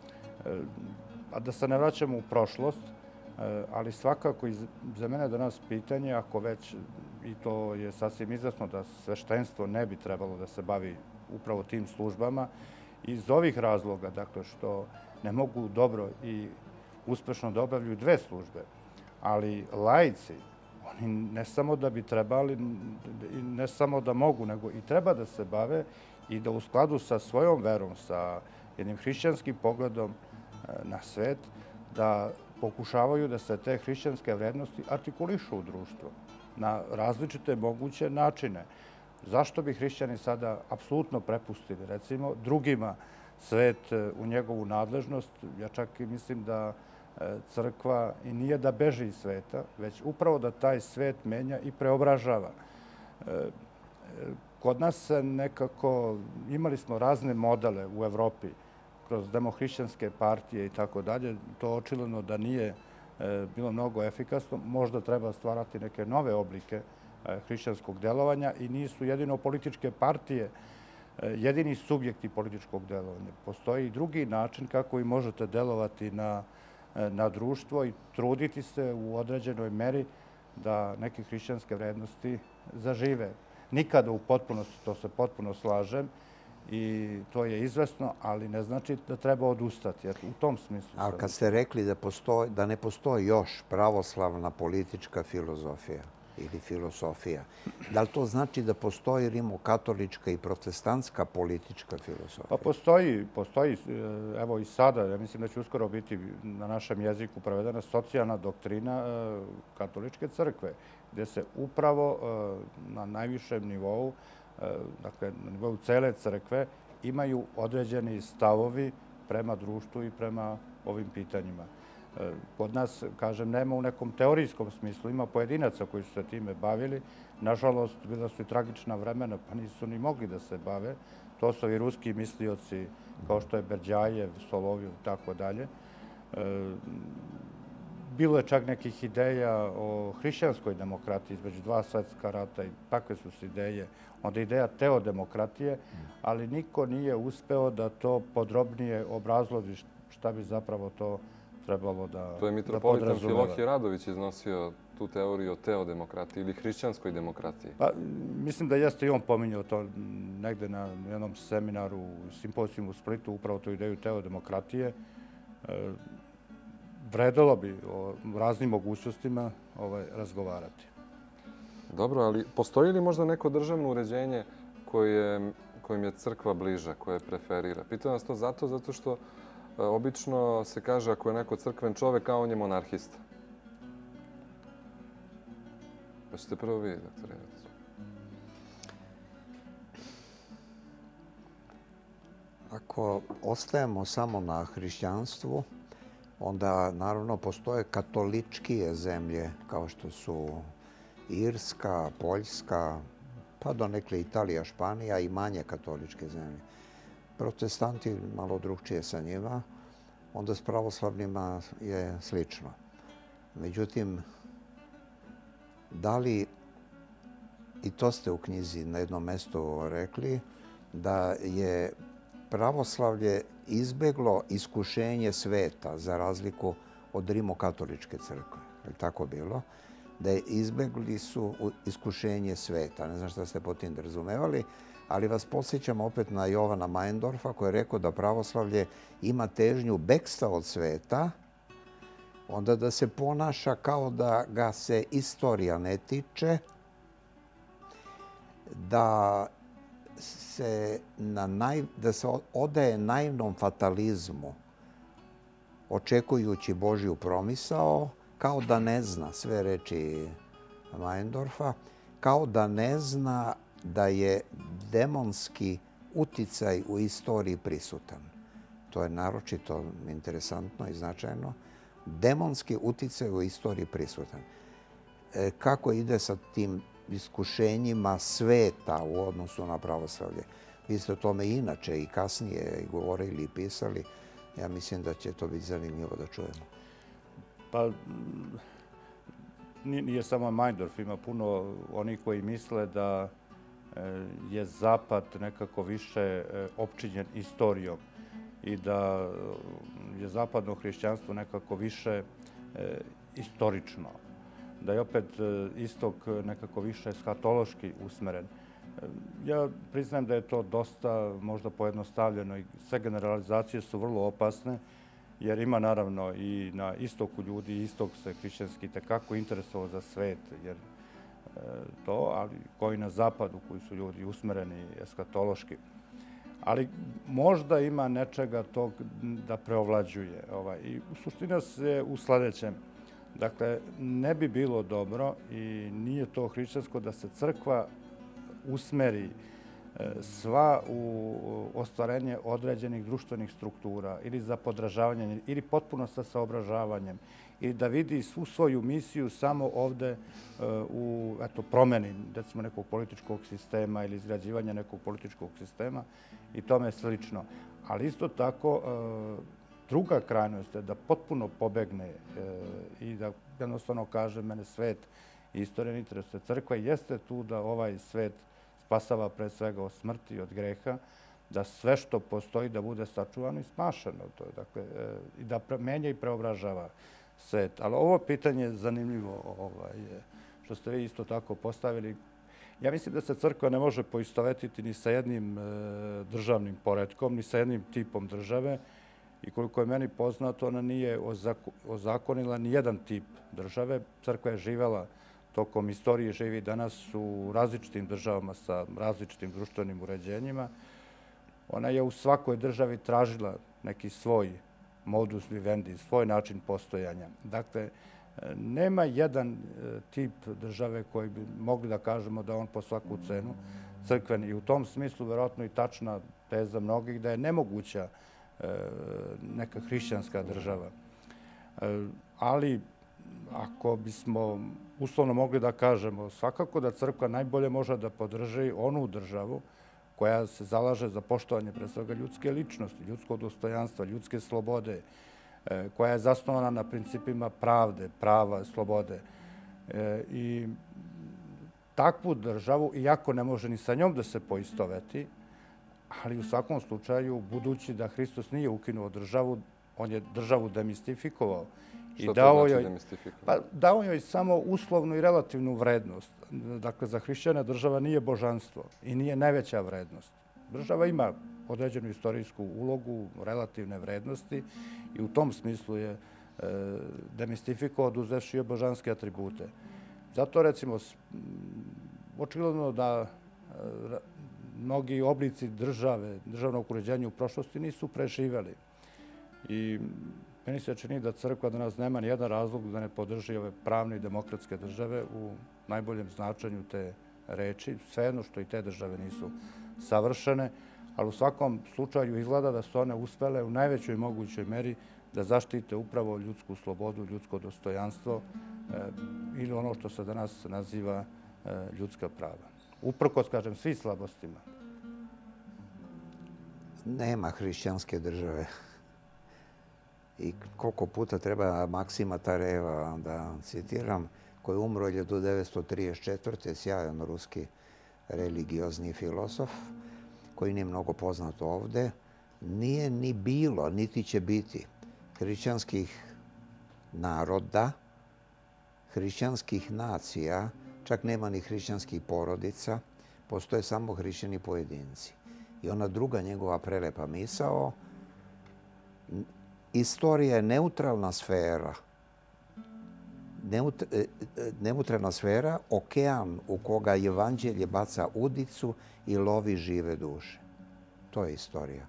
S3: A da se ne vraćamo u prošlost, ali svakako za mene danas pitanje, ako već, i to je sasvim izjasno da sveštenstvo ne bi trebalo da se bavi upravo tim službama, iz ovih razloga, dakle, što ne mogu dobro i uspešno da obavljaju dve službe, ali laici, oni ne samo da bi trebali, ne samo da mogu, nego i treba da se bave i da u skladu sa svojom verom, sa jednim hrišćanskim pogledom na svet, da pokušavaju da se te hrišćanske vrednosti artikulišu u društvu na različite moguće načine. Zašto bi hrišćani sada apsolutno prepustili, recimo, drugima svet u njegovu nadležnost? Ja čak i mislim da crkva i nije da beži iz sveta, već upravo da taj svet menja i preobražava. Kod nas se nekako, imali smo razne modele u Evropi, kroz demohrišćanske partije i tako dalje, to očigledno da nije bilo mnogo efikasno. Možda treba stvarati neke nove oblike hrišćanskog delovanja i nisu jedino političke partije jedini subjekti političkog delovanja. Postoji i drugi način kako vi možete delovati na, na društvo i truditi se u određenoj meri da neke hrišćanske vrednosti zažive. Nikada u potpunosti, to se potpuno slažem, i to je izvesno, ali ne znači da treba odustati. U tom smislu.
S4: Ali kad ste rekli da, postoji, da ne postoji još pravoslavna politička filozofija ili filosofija, da li to znači da postoji rimokatolička i protestantska politička filosofija?
S3: Pa postoji, postoji, evo i sada, ja mislim da će uskoro biti na našem jeziku prevedena socijalna doktrina katoličke crkve, gde se upravo na najvišem nivou, dakle, na nivou cele crkve, imaju određeni stavovi prema društvu i prema ovim pitanjima. Kod nas, kažem, nema u nekom teorijskom smislu. Ima pojedinaca koji su se time bavili. Nažalost, bila su i tragična vremena, pa nisu ni mogli da se bave. To su i ruski mislioci, kao što je Berđajev, Solovjev i tako dalje. Bilo je čak nekih ideja o hrišćanskoj demokratiji između dva svetska rata i takve su se ideje. Onda ideja teodemokratije, ali niko nije uspeo da to podrobnije obrazloži šta bi zapravo to trebalo da podrazumeva.
S2: To je mitropolitan Filohije Radović iznosio tu teoriju o teodemokratiji ili hrišćanskoj demokratiji.
S3: Pa, mislim da jeste i on pominjao to negde na jednom seminaru, simpozijumu u Splitu, upravo tu ideju teodemokratije. Vredalo bi o raznim mogućnostima razgovarati.
S2: Dobro, ali postoji li možda neko državno uređenje kojim je crkva bliža, koje preferira. Pitam vas to zato, zato što obično se kaže ako je neko crkven čovek, kao on je monarhista. Pa ćete prvo vi, doktor Jevac.
S4: Ako ostajemo samo na hrišćanstvu, onda naravno postoje katoličkije zemlje kao što su Irska, Poljska, pa donekle Italija, Španija i manje katoličke zemlje. Protestanti malo drugčije sa njima, onda s pravoslavnima je slično. Međutim, da li, i to ste u knjizi na jednom mestu rekli, da je pravoslavlje izbeglo iskušenje sveta za razliku od rimokatoličke crkve. Je li tako bilo? Da je izbegli su iskušenje sveta. Ne znam šta ste po tim razumevali, ali vas podsjećam opet na Jovana Majndorfa koji je rekao da pravoslavlje ima težnju bekstva od sveta, onda da se ponaša kao da ga se istorija ne tiče, da se, na naj, da se odaje naivnom fatalizmu, očekujući Božju promisao, kao da ne zna, sve reči Majndorfa, kao da ne zna da je demonski uticaj u istoriji prisutan. To je naročito interesantno i značajno. Demonski uticaj u istoriji prisutan. E, kako ide sa tim iskušenjima sveta u odnosu na pravoslavlje? Vi ste o tome inače i kasnije i govorili i pisali. Ja mislim da će to biti zanimljivo da čujemo.
S3: Pa, nije samo Majndorf, ima puno onih koji misle da je Zapad nekako više opčinjen istorijom i da je zapadno hrišćanstvo nekako više istorično, da je opet istok nekako više skatološki usmeren. Ja priznajem da je to dosta možda pojednostavljeno i sve generalizacije su vrlo opasne, jer ima naravno i na istoku ljudi, istok se hrišćanski tekako interesovao za svet, jer to, ali koji na zapadu, koji su ljudi usmereni eskatološki. Ali možda ima nečega tog da preovlađuje. I suština se u sledećem. Dakle, ne bi bilo dobro i nije to hrišćansko da se crkva usmeri sva u ostvarenje određenih društvenih struktura ili za podržavanje ili potpuno sa saobražavanjem ili da vidi svu svoju misiju samo ovde u promeni, recimo, nekog političkog sistema ili izgrađivanja nekog političkog sistema i tome slično. Ali isto tako, druga krajnost je da potpuno pobegne i da jednostavno kaže mene svet i istorija ne interesuje. Crkva jeste tu da ovaj svet spasava pre svega od smrti i od greha, da sve što postoji da bude sačuvano i spašeno. Dakle, i da menja i preobražava svet. Ali ovo pitanje je zanimljivo što ste vi isto tako postavili. Ja mislim da se crkva ne može poistovetiti ni sa jednim državnim poretkom, ni sa jednim tipom države. I koliko je meni poznato, ona nije ozakonila ni jedan tip države. Crkva je živela tokom istorije, živi danas u različitim državama sa različitim društvenim uređenjima. Ona je u svakoj državi tražila neki svoj modus vivendi, svoj način postojanja. Dakle, nema jedan tip države koji bi mogli da kažemo da on po svaku cenu crkven. I u tom smislu verovatno i tačna teza mnogih da je nemoguća neka hrišćanska država. Ali ako bismo uslovno mogli da kažemo, svakako da crkva najbolje može da podrži onu državu koja se zalaže za poštovanje pre svega ljudske ličnosti, ljudskog dostojanstva, ljudske slobode, koja je zasnovana na principima pravde, prava, slobode. I takvu državu, iako ne može ni sa njom da se poistoveti, ali u svakom slučaju, budući da Hristos nije ukinuo državu, on je državu demistifikovao.
S2: Što to znači demistifikovao?
S3: Pa dao joj samo uslovnu i relativnu vrednost. Dakle, za hrišćana država nije božanstvo i nije najveća vrednost. Država ima određenu istorijsku ulogu, relativne vrednosti i u tom smislu je demistifikovao oduzevši joj božanske atribute. Zato, recimo, očigledno da mnogi oblici države, državnog uređenja u prošlosti nisu preživeli. I meni se čini da crkva danas nema ni jedan razlog da ne podrži ove pravne i demokratske države u najboljem značenju te reči, svejedno što i te države nisu savršene, ali u svakom slučaju izgleda da su one uspele u najvećoj mogućoj meri da zaštite upravo ljudsku slobodu, ljudsko dostojanstvo ili ono što se danas naziva ljudska prava. Uprkos, kažem, svi slabostima.
S4: Nema hrišćanske države. I koliko puta treba Maksima Tareva da citiram, koji je umro hiljadu devetsto trideset četvrte. sjajan ruski religiozni filozof, koji nije mnogo poznat ovde, nije ni bilo, niti će biti hrišćanskih naroda, hrišćanskih nacija, čak nema ni hrišćanskih porodica, postoje samo hrišćani pojedinci. I ona druga njegova prelepa misao, istorija je neutralna sfera, neutralna sfera, okean u koga evanđelje baca udicu i lovi žive duše. To je istorija.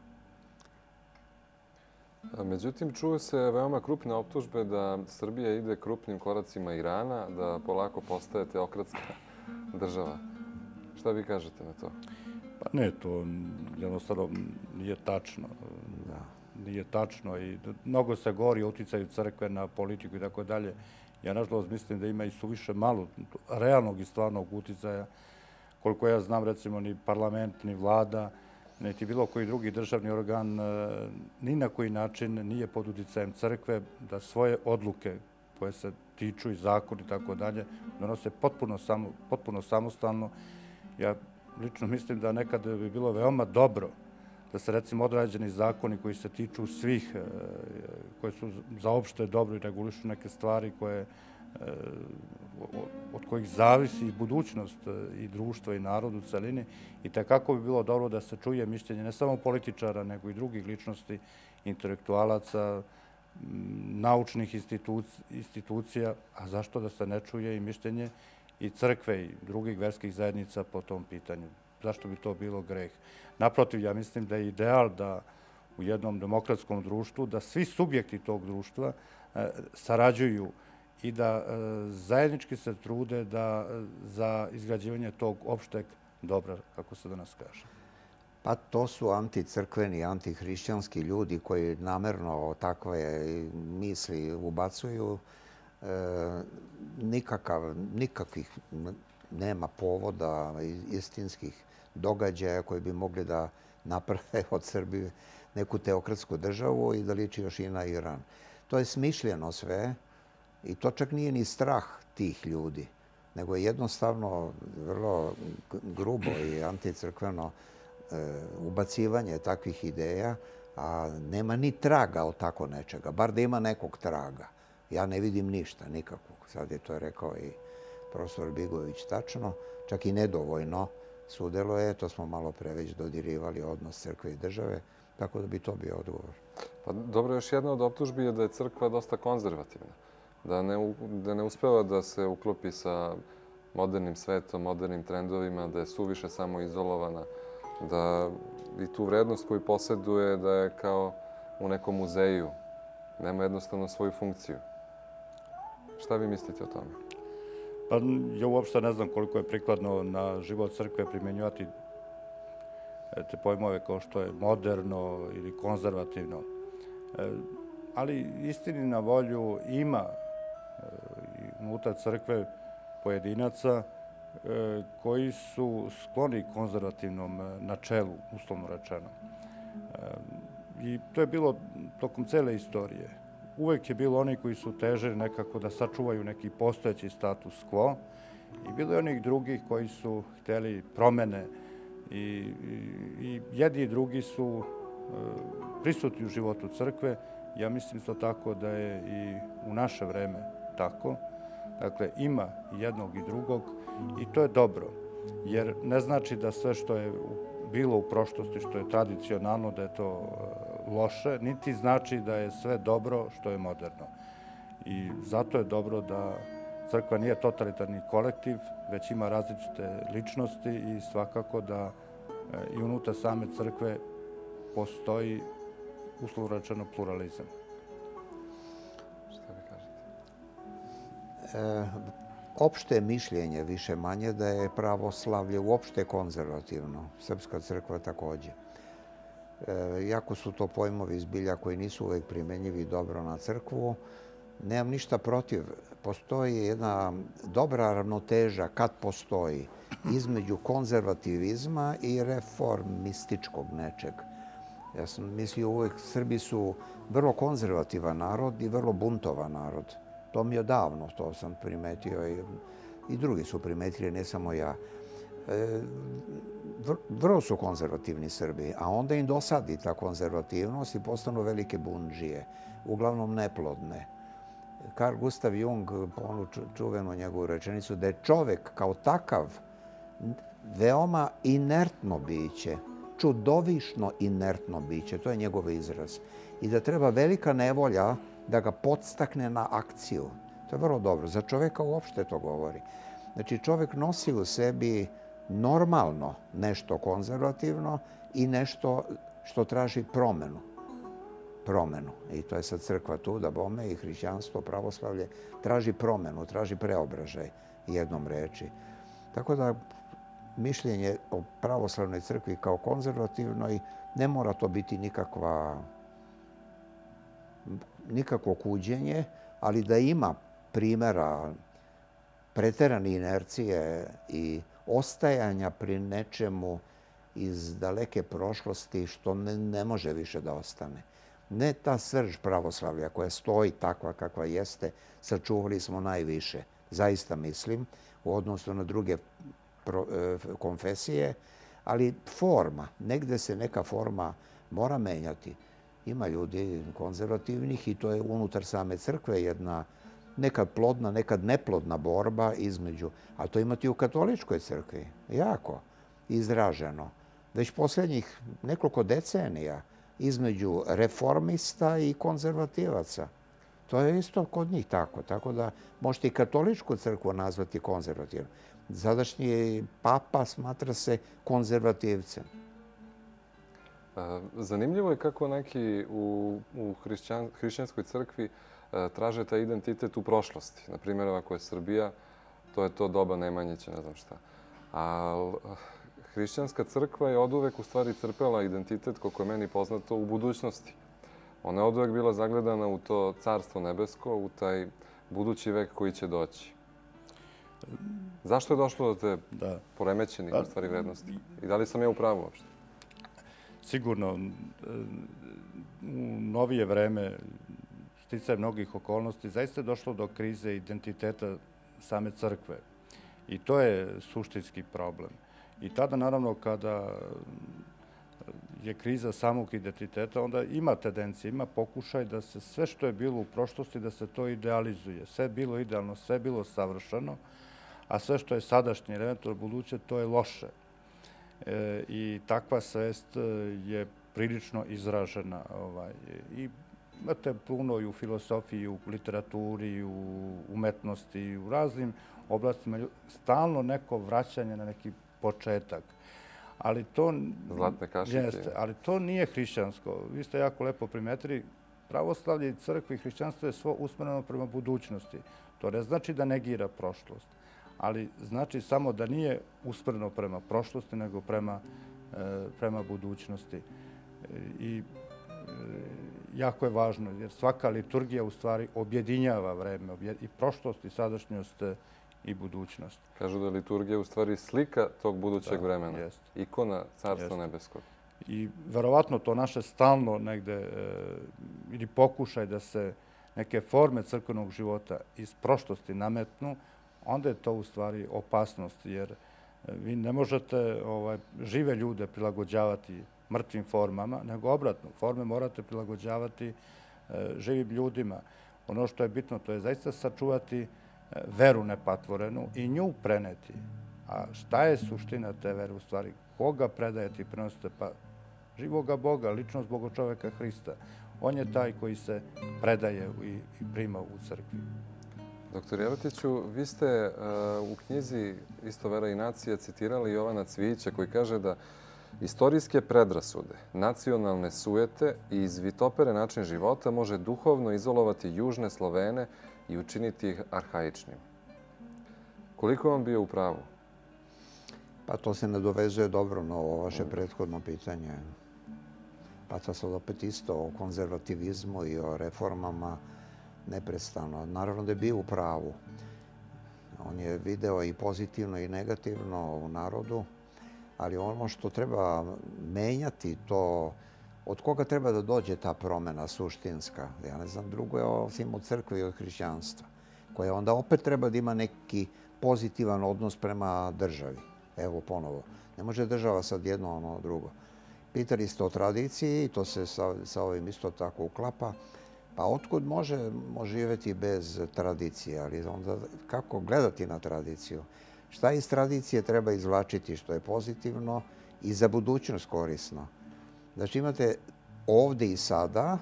S2: Međutim, čuju se veoma krupne optužbe da Srbija ide krupnim koracima Irana, da polako postaje teokratska država. Šta vi kažete na to?
S3: Pa ne, to jednostavno nije tačno. Nije tačno i mnogo se govori o uticaju crkve na politiku i tako dalje. Ja nažalost mislim da ima i suviše malo realnog i stvarnog uticaja. Koliko ja znam, recimo, ni parlament, ni vlada, niti bilo koji drugi državni organ ni na koji način nije pod uticajem crkve da svoje odluke koje se tiču i zakon i tako dalje donose potpuno samostalno. Ja lično mislim da nekad bi bilo veoma dobro da se, recimo, određeni zakoni koji se tiču svih, koji su za opšte dobro i regulišu neke stvari koje, od kojih zavisi i budućnost i društva i narod u celini, i tekako bi bilo dobro da se čuje mišljenje ne samo političara, nego i drugih ličnosti, intelektualaca, naučnih institucija, a zašto da se ne čuje i mišljenje i crkve i drugih verskih zajednica po tom pitanju. Zašto bi to bilo greh? Naprotiv, ja mislim da je ideal da u jednom demokratskom društvu, da svi subjekti tog društva sarađuju i da zajednički se trude za izgrađivanje tog opšteg dobra, kako se danas kaže.
S4: Pa to su anticrkveni, antihrišćanski ljudi koji namerno takve misli ubacuju. Nikakvih nema povoda istinskih događaja koji bi mogli da naprave od Srbije neku teokratsku državu i da liči još i na Iran. To je smišljeno sve i to čak nije ni strah tih ljudi, nego je jednostavno vrlo grubo i anticrkveno ubacivanje takvih ideja, a nema ni traga od tako nečega, bar da ima nekog traga. Ja ne vidim ništa, nikakvog. Sad je to rekao i profesor Bigović tačno, čak i nedovoljno sudeluje, to smo malo pre već dodirivali odnos crkve i države, tako da bi to bio odgovor.
S2: Pa dobro, još jedna od optužbi je da je crkva dosta konzervativna, da ne uspeva da se uklopi sa modernim svetom, modernim trendovima, da je suviše samoizolovana, da i tu vrednost koju posjeduje da je kao u nekom muzeju, nema jednostavno svoju funkciju. Šta vi mislite o tome?
S3: Pa ja uopšte ne znam koliko je prikladno na život crkve primjenjivati te pojmove kao što je moderno ili konzervativno. Ali istini na volju ima unutar crkve pojedinaca koji su skloni konzervativnom načelu, uslovno rečeno. I to je bilo tokom cele istorije. Uvek je bilo oni koji su težili nekako da sačuvaju neki postojeći status quo i bilo je onih drugih koji su hteli promene i jedni i drugi su prisutni u životu crkve. Ja mislim isto tako da je i u naše vreme tako. Dakle, ima jednog i drugog i to je dobro, jer ne znači da sve što je bilo u prošlosti, što je tradicionalno, da je to loše, niti znači da je sve dobro što je moderno. I zato je dobro da crkva nije totalitarni kolektiv, već ima različite ličnosti i svakako da i unutar same crkve postoji, uslovno rečeno, pluralizam.
S2: Šta vi kažete?
S4: Opšte je mišljenje, više manje, da je pravoslavlje uopšte konzervativno. Srpska crkva takođe. Iako su to pojmovi izbilja koji nisu uvek primenjivi dobro na crkvu, nemam ništa protiv. Postoji jedna dobra ravnoteža, kad postoji, između konzervativizma i reformističkog nečeg. Ja sam mislio uvek, Srbi su vrlo konzervativan narod i vrlo buntovan narod. To mi je davno, to sam primetio i, i drugi su primetili, ne samo ja. E, vrlo su konzervativni Srbi, a onda im dosadi ta konzervativnost i postanu velike bundžije, uglavnom neplodne. Carl Gustav Jung, po onu čuvenu njegovu rečenicu, da je čovek kao takav veoma inertno biće, čudovišno inertno biće, to je njegov izraz. I da treba velika nevolja da ga podstakne na akciju. To je vrlo dobro. Za čoveka uopšte to govori. Znači, čovek nosi u sebi normalno nešto konzervativno i nešto što traži promenu. Promenu. I to je sad crkva tu, da bome, i hrišćanstvo, pravoslavlje, traži promenu, traži preobražaj, jednom reči. Tako da mišljenje o pravoslavnoj crkvi kao konzervativnoj ne mora to biti nikakva nikakvo kuđenje, ali da ima primjera preterane inercije i ostajanja pri nečemu iz daleke prošlosti što ne, ne može više da ostane. Ne ta srž pravoslavlja koja stoji takva kakva jeste, sačuvali smo najviše, zaista mislim, u odnosu na druge pro, e, konfesije, ali forma, negde se neka forma mora menjati. Ima ljudi konzervativnih i to je unutar same crkve jedna nekad plodna, nekad neplodna borba između, a to imate i u katoličkoj crkvi, jako izraženo. Već posljednjih nekoliko decenija između reformista i konzervativaca. To je isto kod njih tako, tako da možete i katoličku crkvu nazvati konzervativnom. Sadašnji papa smatra se konzervativcem.
S2: Zanimljivo je kako neki u, u hrišćan, hrišćanskoj crkvi traže taj identitet u prošlosti. Naprimjer, ako je Srbija, to je to doba Nemanjića, ne znam šta. A hrišćanska crkva je oduvek u stvari crpela identitet, koliko je meni poznato, u budućnosti. Ona je oduvek bila zagledana u to carstvo nebesko, u taj budući vek koji će doći. Zašto je došlo do te da. poremećenih u stvari vrednosti? I da li sam ja u pravu uopšte?
S3: Sigurno, u novije vreme, sticajem mnogih okolnosti, zaista je došlo do krize identiteta same crkve. I to je suštinski problem. I tada, naravno, kada je kriza samog identiteta, onda ima tendencija, ima pokušaj da se sve što je bilo u prošlosti, da se to idealizuje. Sve je bilo idealno, sve je bilo savršeno, a sve što je sadašnje, eventualno buduće, to je loše. E, I takva svest je prilično izražena. Ovaj, I imate puno i u filosofiji, u literaturi, u umetnosti, u raznim oblastima. Stalno neko vraćanje na neki početak. Ali to,
S2: Zlatne kašice.
S3: Jeste, ali to nije hrišćansko. Vi ste jako lepo primetili, pravoslavlje i crkva i hrišćanstvo je svo usmereno prema budućnosti. To ne znači da negira prošlost, ali znači samo da nije usmereno prema prošlosti, nego prema, e, prema budućnosti. I e, jako je važno, jer svaka liturgija u stvari objedinjava vreme, i prošlost, i sadašnjost, i budućnost.
S2: Kažu da je liturgija u stvari slika tog budućeg
S3: da,
S2: vremena.
S3: Jest.
S2: Ikona Carstva
S3: Jest.
S2: nebeskog.
S3: I verovatno to naše stalno negde, e, ili pokušaj da se neke forme crkvenog života iz prošlosti nametnu, onda je to u stvari opasnost, jer vi ne možete ovaj, žive ljude prilagođavati mrtvim formama, nego obratno. Forme morate prilagođavati e, živim ljudima. Ono što je bitno, to je zaista sačuvati veru nepatvorenu i nju preneti. A šta je suština te vere u stvari? Koga predajete i prenosite? Pa živoga Boga, ličnost Bogočoveka Hrista. On je taj koji se predaje i prima u crkvi.
S2: Doktor Jevetiću, vi ste uh, u knjizi Isto vera i nacija citirali Jovana Cvijića koji kaže da Istorijske predrasude, nacionalne sujete i izvitopere način života može duhovno izolovati južne Slovene i učiniti ih arhaičnim. Koliko vam bio u pravu?
S4: Pa to se nadovezuje dobro na ovo vaše prethodno pitanje. Pa to sad opet isto o konzervativizmu i o reformama neprestano. Naravno da je bio u pravu. On je video i pozitivno i negativno u narodu, ali ono što treba menjati to, od koga treba da dođe ta promjena suštinska, ja ne znam drugo je osim od crkve i od hrišćanstva, koja onda opet treba da ima neki pozitivan odnos prema državi. Evo ponovo, ne može država sad jedno, ono drugo. Pitali ste o tradiciji i to se sa, sa ovim isto tako uklapa. Pa otkud može živjeti bez tradicije, ali onda kako gledati na tradiciju? Šta iz tradicije treba izvlačiti što je pozitivno i za budućnost korisno? Znači imate ovdje i sada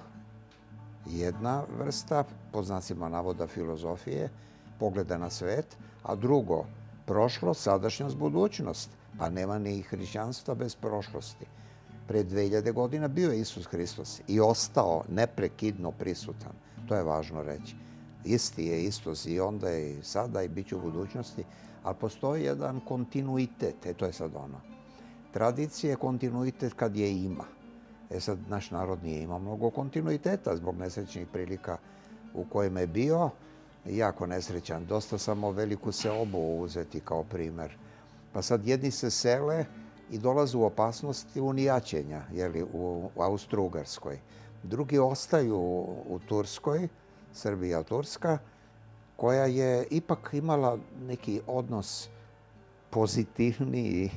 S4: jedna vrsta, po znacima navoda filozofije, pogleda na svet, a drugo, prošlost, sadašnjost, budućnost. Pa nema ni hrišćanstva bez prošlosti. Pre dve hiljade godina bio je Isus Hristos i ostao neprekidno prisutan. To je važno reći. Isti je Isus i onda i sada i bit će u budućnosti, ali postoji jedan kontinuitet. E, to je sad ono. Tradicija je kontinuitet kad je ima. E sad, naš narod nije imao mnogo kontinuiteta zbog nesrećnih prilika u kojima je bio. Jako nesrećan. Dosta samo veliku seobu uzeti kao primer. Pa sad jedni se sele i dolaze u opasnosti unijaćenja, jeli, u Austro-Ugarskoj. Drugi ostaju u Turskoj, Srbija, Turska, koja je ipak imala neki odnos pozitivniji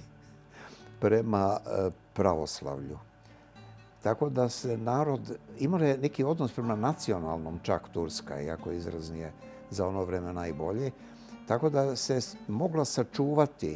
S4: prema pravoslavlju. Tako da se narod, imala je neki odnos prema nacionalnom, čak Turska, iako izraz nije za ono vreme najbolji. Tako da se mogla sačuvati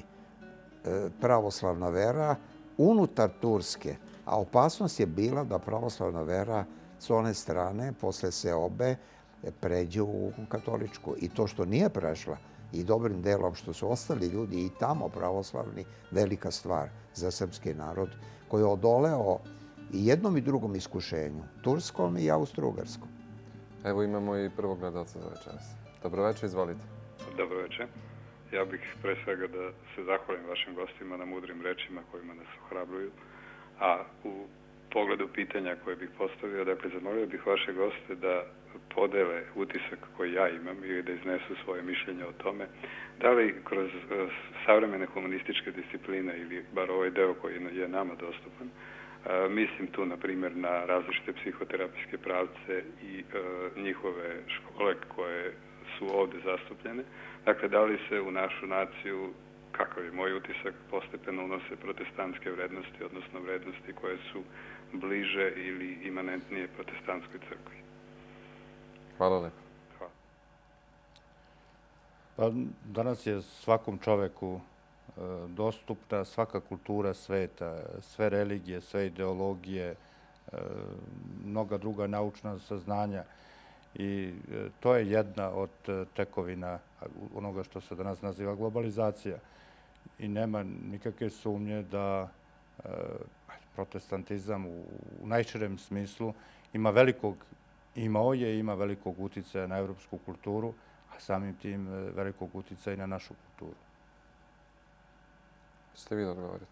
S4: pravoslavna vera unutar Turske, a opasnost je bila da pravoslavna vera s one strane, posle seobe, pređe u katoličku. I to što nije prešla i dobrim delom što su ostali ljudi i tamo pravoslavni, velika stvar za srpski narod koji je odoleo i jednom i drugom iskušenju, turskom i austro-ugarskom.
S2: Evo imamo i prvog gledalca za večeras. Dobroveče, izvolite.
S16: Dobroveče. Ja bih pre svega da se zahvalim vašim gostima na mudrim rečima kojima nas ohrabruju, a u pogledu pitanja koje bih postavio, dakle, zamolio bih vaše goste da podele utisak koji ja imam ili da iznesu svoje mišljenje o tome, da li kroz savremene humanističke discipline ili bar ovaj deo koji je nama dostupan, mislim tu, na primjer, na različite psihoterapijske pravce i njihove škole koje su ovdje zastupljene. Dakle, da li se u našu naciju, kakav je moj utisak, postepeno unose protestantske vrednosti, odnosno vrednosti koje su bliže ili imanentnije protestantskoj crkvi.
S2: Hvala lepo.
S16: Hvala.
S3: Pa, danas je svakom čoveku dostupna svaka kultura sveta, sve religije, sve ideologije, mnoga druga naučna saznanja. I to je jedna od tekovina onoga što se danas naziva globalizacija. I nema nikakve sumnje da protestantizam u najširem smislu ima velikog, imao je i ima velikog uticaja na evropsku kulturu, a samim tim velikog uticaja i na našu kulturu.
S2: Ste vi da odgovorite?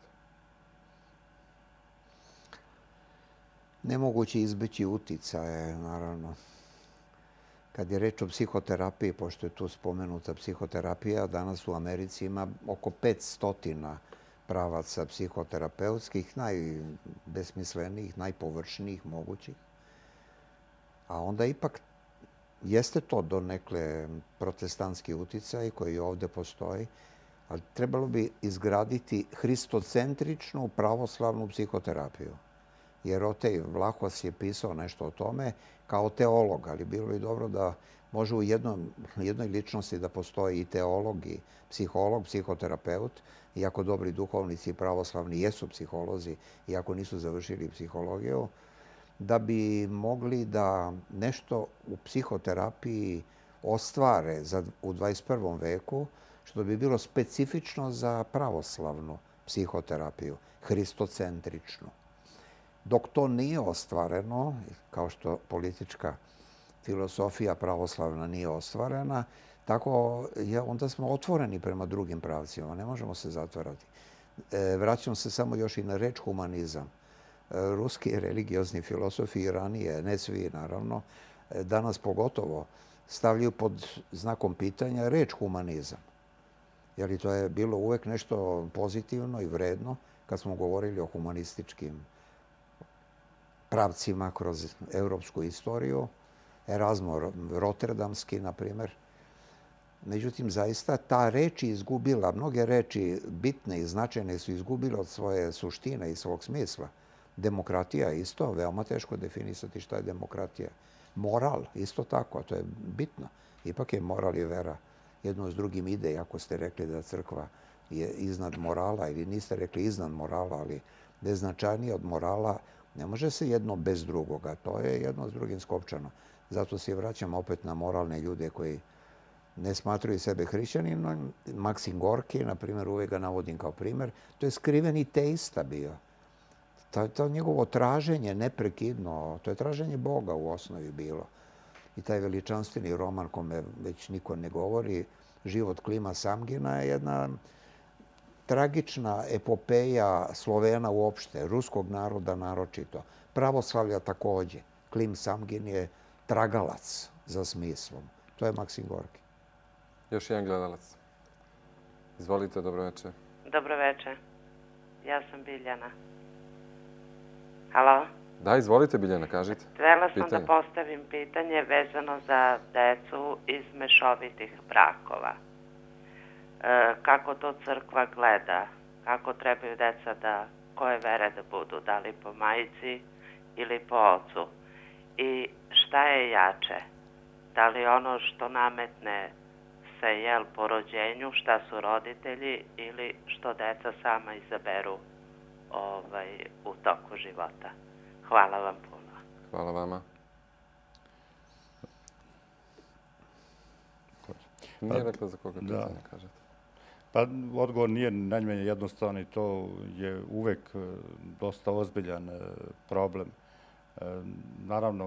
S4: Nemoguće izbeći uticaje, naravno. Kad je reč o psihoterapiji, pošto je tu spomenuta psihoterapija, danas u Americi ima oko petsto pravaca psihoterapeutskih, najbesmislenijih, najpovršnijih mogućih. A onda ipak jeste to donekle protestantski uticaj koji ovdje postoji, ali trebalo bi izgraditi hristocentričnu pravoslavnu psihoterapiju. Jer Otej Vlahos je pisao nešto o tome kao teolog, ali bilo bi dobro da može u jednom, jednoj ličnosti da postoji i teolog, i psiholog, psihoterapeut, iako dobri duhovnici pravoslavni jesu psiholozi, iako nisu završili psihologiju, da bi mogli da nešto u psihoterapiji ostvare za, u dvadeset prvom veku, što bi bilo specifično za pravoslavnu psihoterapiju. hristocentričnu. Dok to nije ostvareno, kao što politička filosofija pravoslavna nije ostvarena, tako je, onda smo otvoreni prema drugim pravcima. Ne možemo se zatvarati. E, vraćam se samo još i na reč humanizam. E, ruski religiozni filosofi i ranije, ne svi naravno, e, danas pogotovo stavljaju pod znakom pitanja reč humanizam. Jer to je bilo uvek nešto pozitivno i vredno kad smo govorili o humanističkim pravcima kroz evropsku istoriju. Erasmo Rotterdamski, na primjer. Međutim, zaista ta reč je izgubila, mnoge reči bitne i značajne su izgubile od svoje suštine i svog smisla. Demokratija je isto, veoma teško definisati šta je demokratija. Moral, isto tako, a to je bitno. Ipak je moral i vera jedno s drugim ide, ako ste rekli da crkva je iznad morala, ili niste rekli iznad morala, ali da je značajnije od morala, ne može se jedno bez drugoga. To je jedno s drugim skopčano. Zato se vraćam opet na moralne ljude koji ne smatruju sebe hrišćaninom. Maksim Gorki, na primjer, uvijek ga navodim kao primjer, to je skriveni teista bio. To, to njegovo traženje neprekidno, to je traženje Boga u osnovi bilo. I taj veličanstveni roman, kome već niko ne govori, Život Klima Samgina, je jedna tragična epopeja Slovena uopšte, ruskog naroda naročito. Pravoslavlja takođe. Klim Samgin je tragalac za smislom. To je Maksim Gorki.
S2: Još jedan gledalac. Izvolite, dobro večer.
S17: Dobro večer. Ja sam Biljana. Halo?
S2: Da, izvolite, Biljana, kažite.
S17: Htjela sam da postavim pitanje vezano za decu iz mešovitih brakova. E, kako to crkva gleda? Kako trebaju deca da, koje vere da budu? Da li po majici ili po ocu? I šta je jače? Da li ono što nametne se, jel, po rođenju, šta su roditelji, ili što deca sama izaberu ovaj, u toku života? Hvala vam puno.
S2: Hvala vama. Nije rekla za koga pitanje, kažete.
S3: Pa odgovor nije najmanje jednostavan i to je uvek dosta ozbiljan problem. Naravno,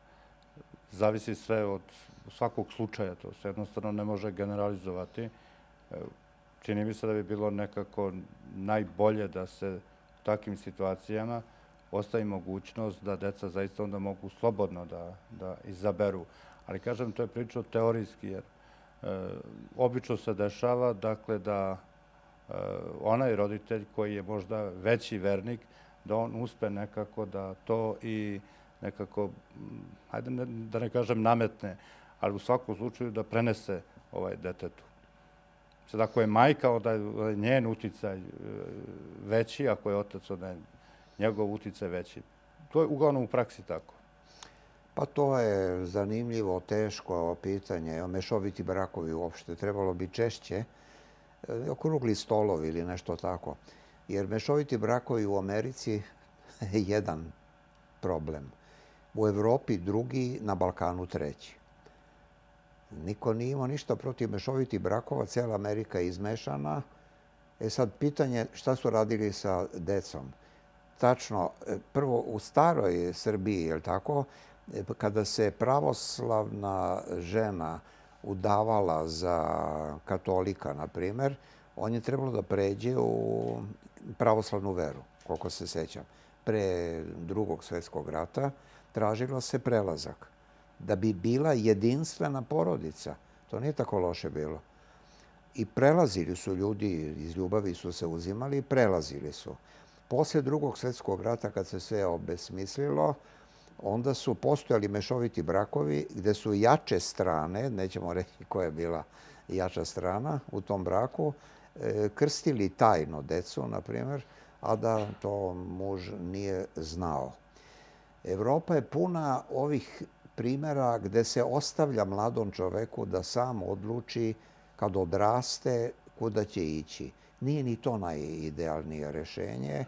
S3: zavisi sve od svakog slučaja, to se jednostavno ne može generalizovati. Čini mi se da bi bilo nekako najbolje da se u takvim situacijama ostavi mogućnost da deca zaista onda mogu slobodno da, da izaberu. Ali kažem, to je priča teorijski, jer e, obično se dešava dakle, da e, onaj roditelj koji je možda veći vernik, da on uspe nekako da to i nekako, hajde ne, da ne kažem nametne, ali u svakom slučaju da prenese ovaj detetu. Sad ako je majka, onda je njen uticaj veći, ako je otac, onda je njegov uticaj veći. To je uglavnom u praksi tako.
S4: Pa to je zanimljivo, teško pitanje. Mešoviti brakovi uopšte trebalo bi češće, okrugli stolovi ili nešto tako. Jer mešoviti brakovi u Americi je jedan problem. U Evropi drugi, na Balkanu treći. Niko nije imao ništa protiv mešovitih brakova, cijela Amerika je izmešana. E sad, pitanje šta su radili sa decom. Tačno, prvo u staroj Srbiji, je li tako, kada se pravoslavna žena udavala za katolika, na primjer, on je trebalo da pređe u pravoslavnu veru, koliko se sećam. Pre drugog svjetskog rata tražilo se prelazak da bi bila jedinstvena porodica. To nije tako loše bilo. I prelazili su ljudi, iz ljubavi su se uzimali i prelazili su. Poslije drugog svjetskog rata, kad se sve obesmislilo, onda su postojali mešoviti brakovi gde su jače strane, nećemo reći koja je bila jača strana u tom braku, krstili tajno decu, na primjer, a da to muž nije znao. Evropa je puna ovih primjera gde se ostavlja mladom čoveku da sam odluči kad odraste kuda će ići. Nije ni to najidealnije rešenje.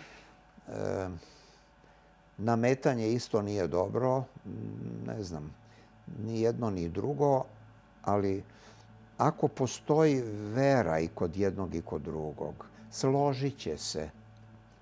S4: E, nametanje isto nije dobro, ne znam, ni jedno ni drugo, ali ako postoji vera i kod jednog i kod drugog, složit će se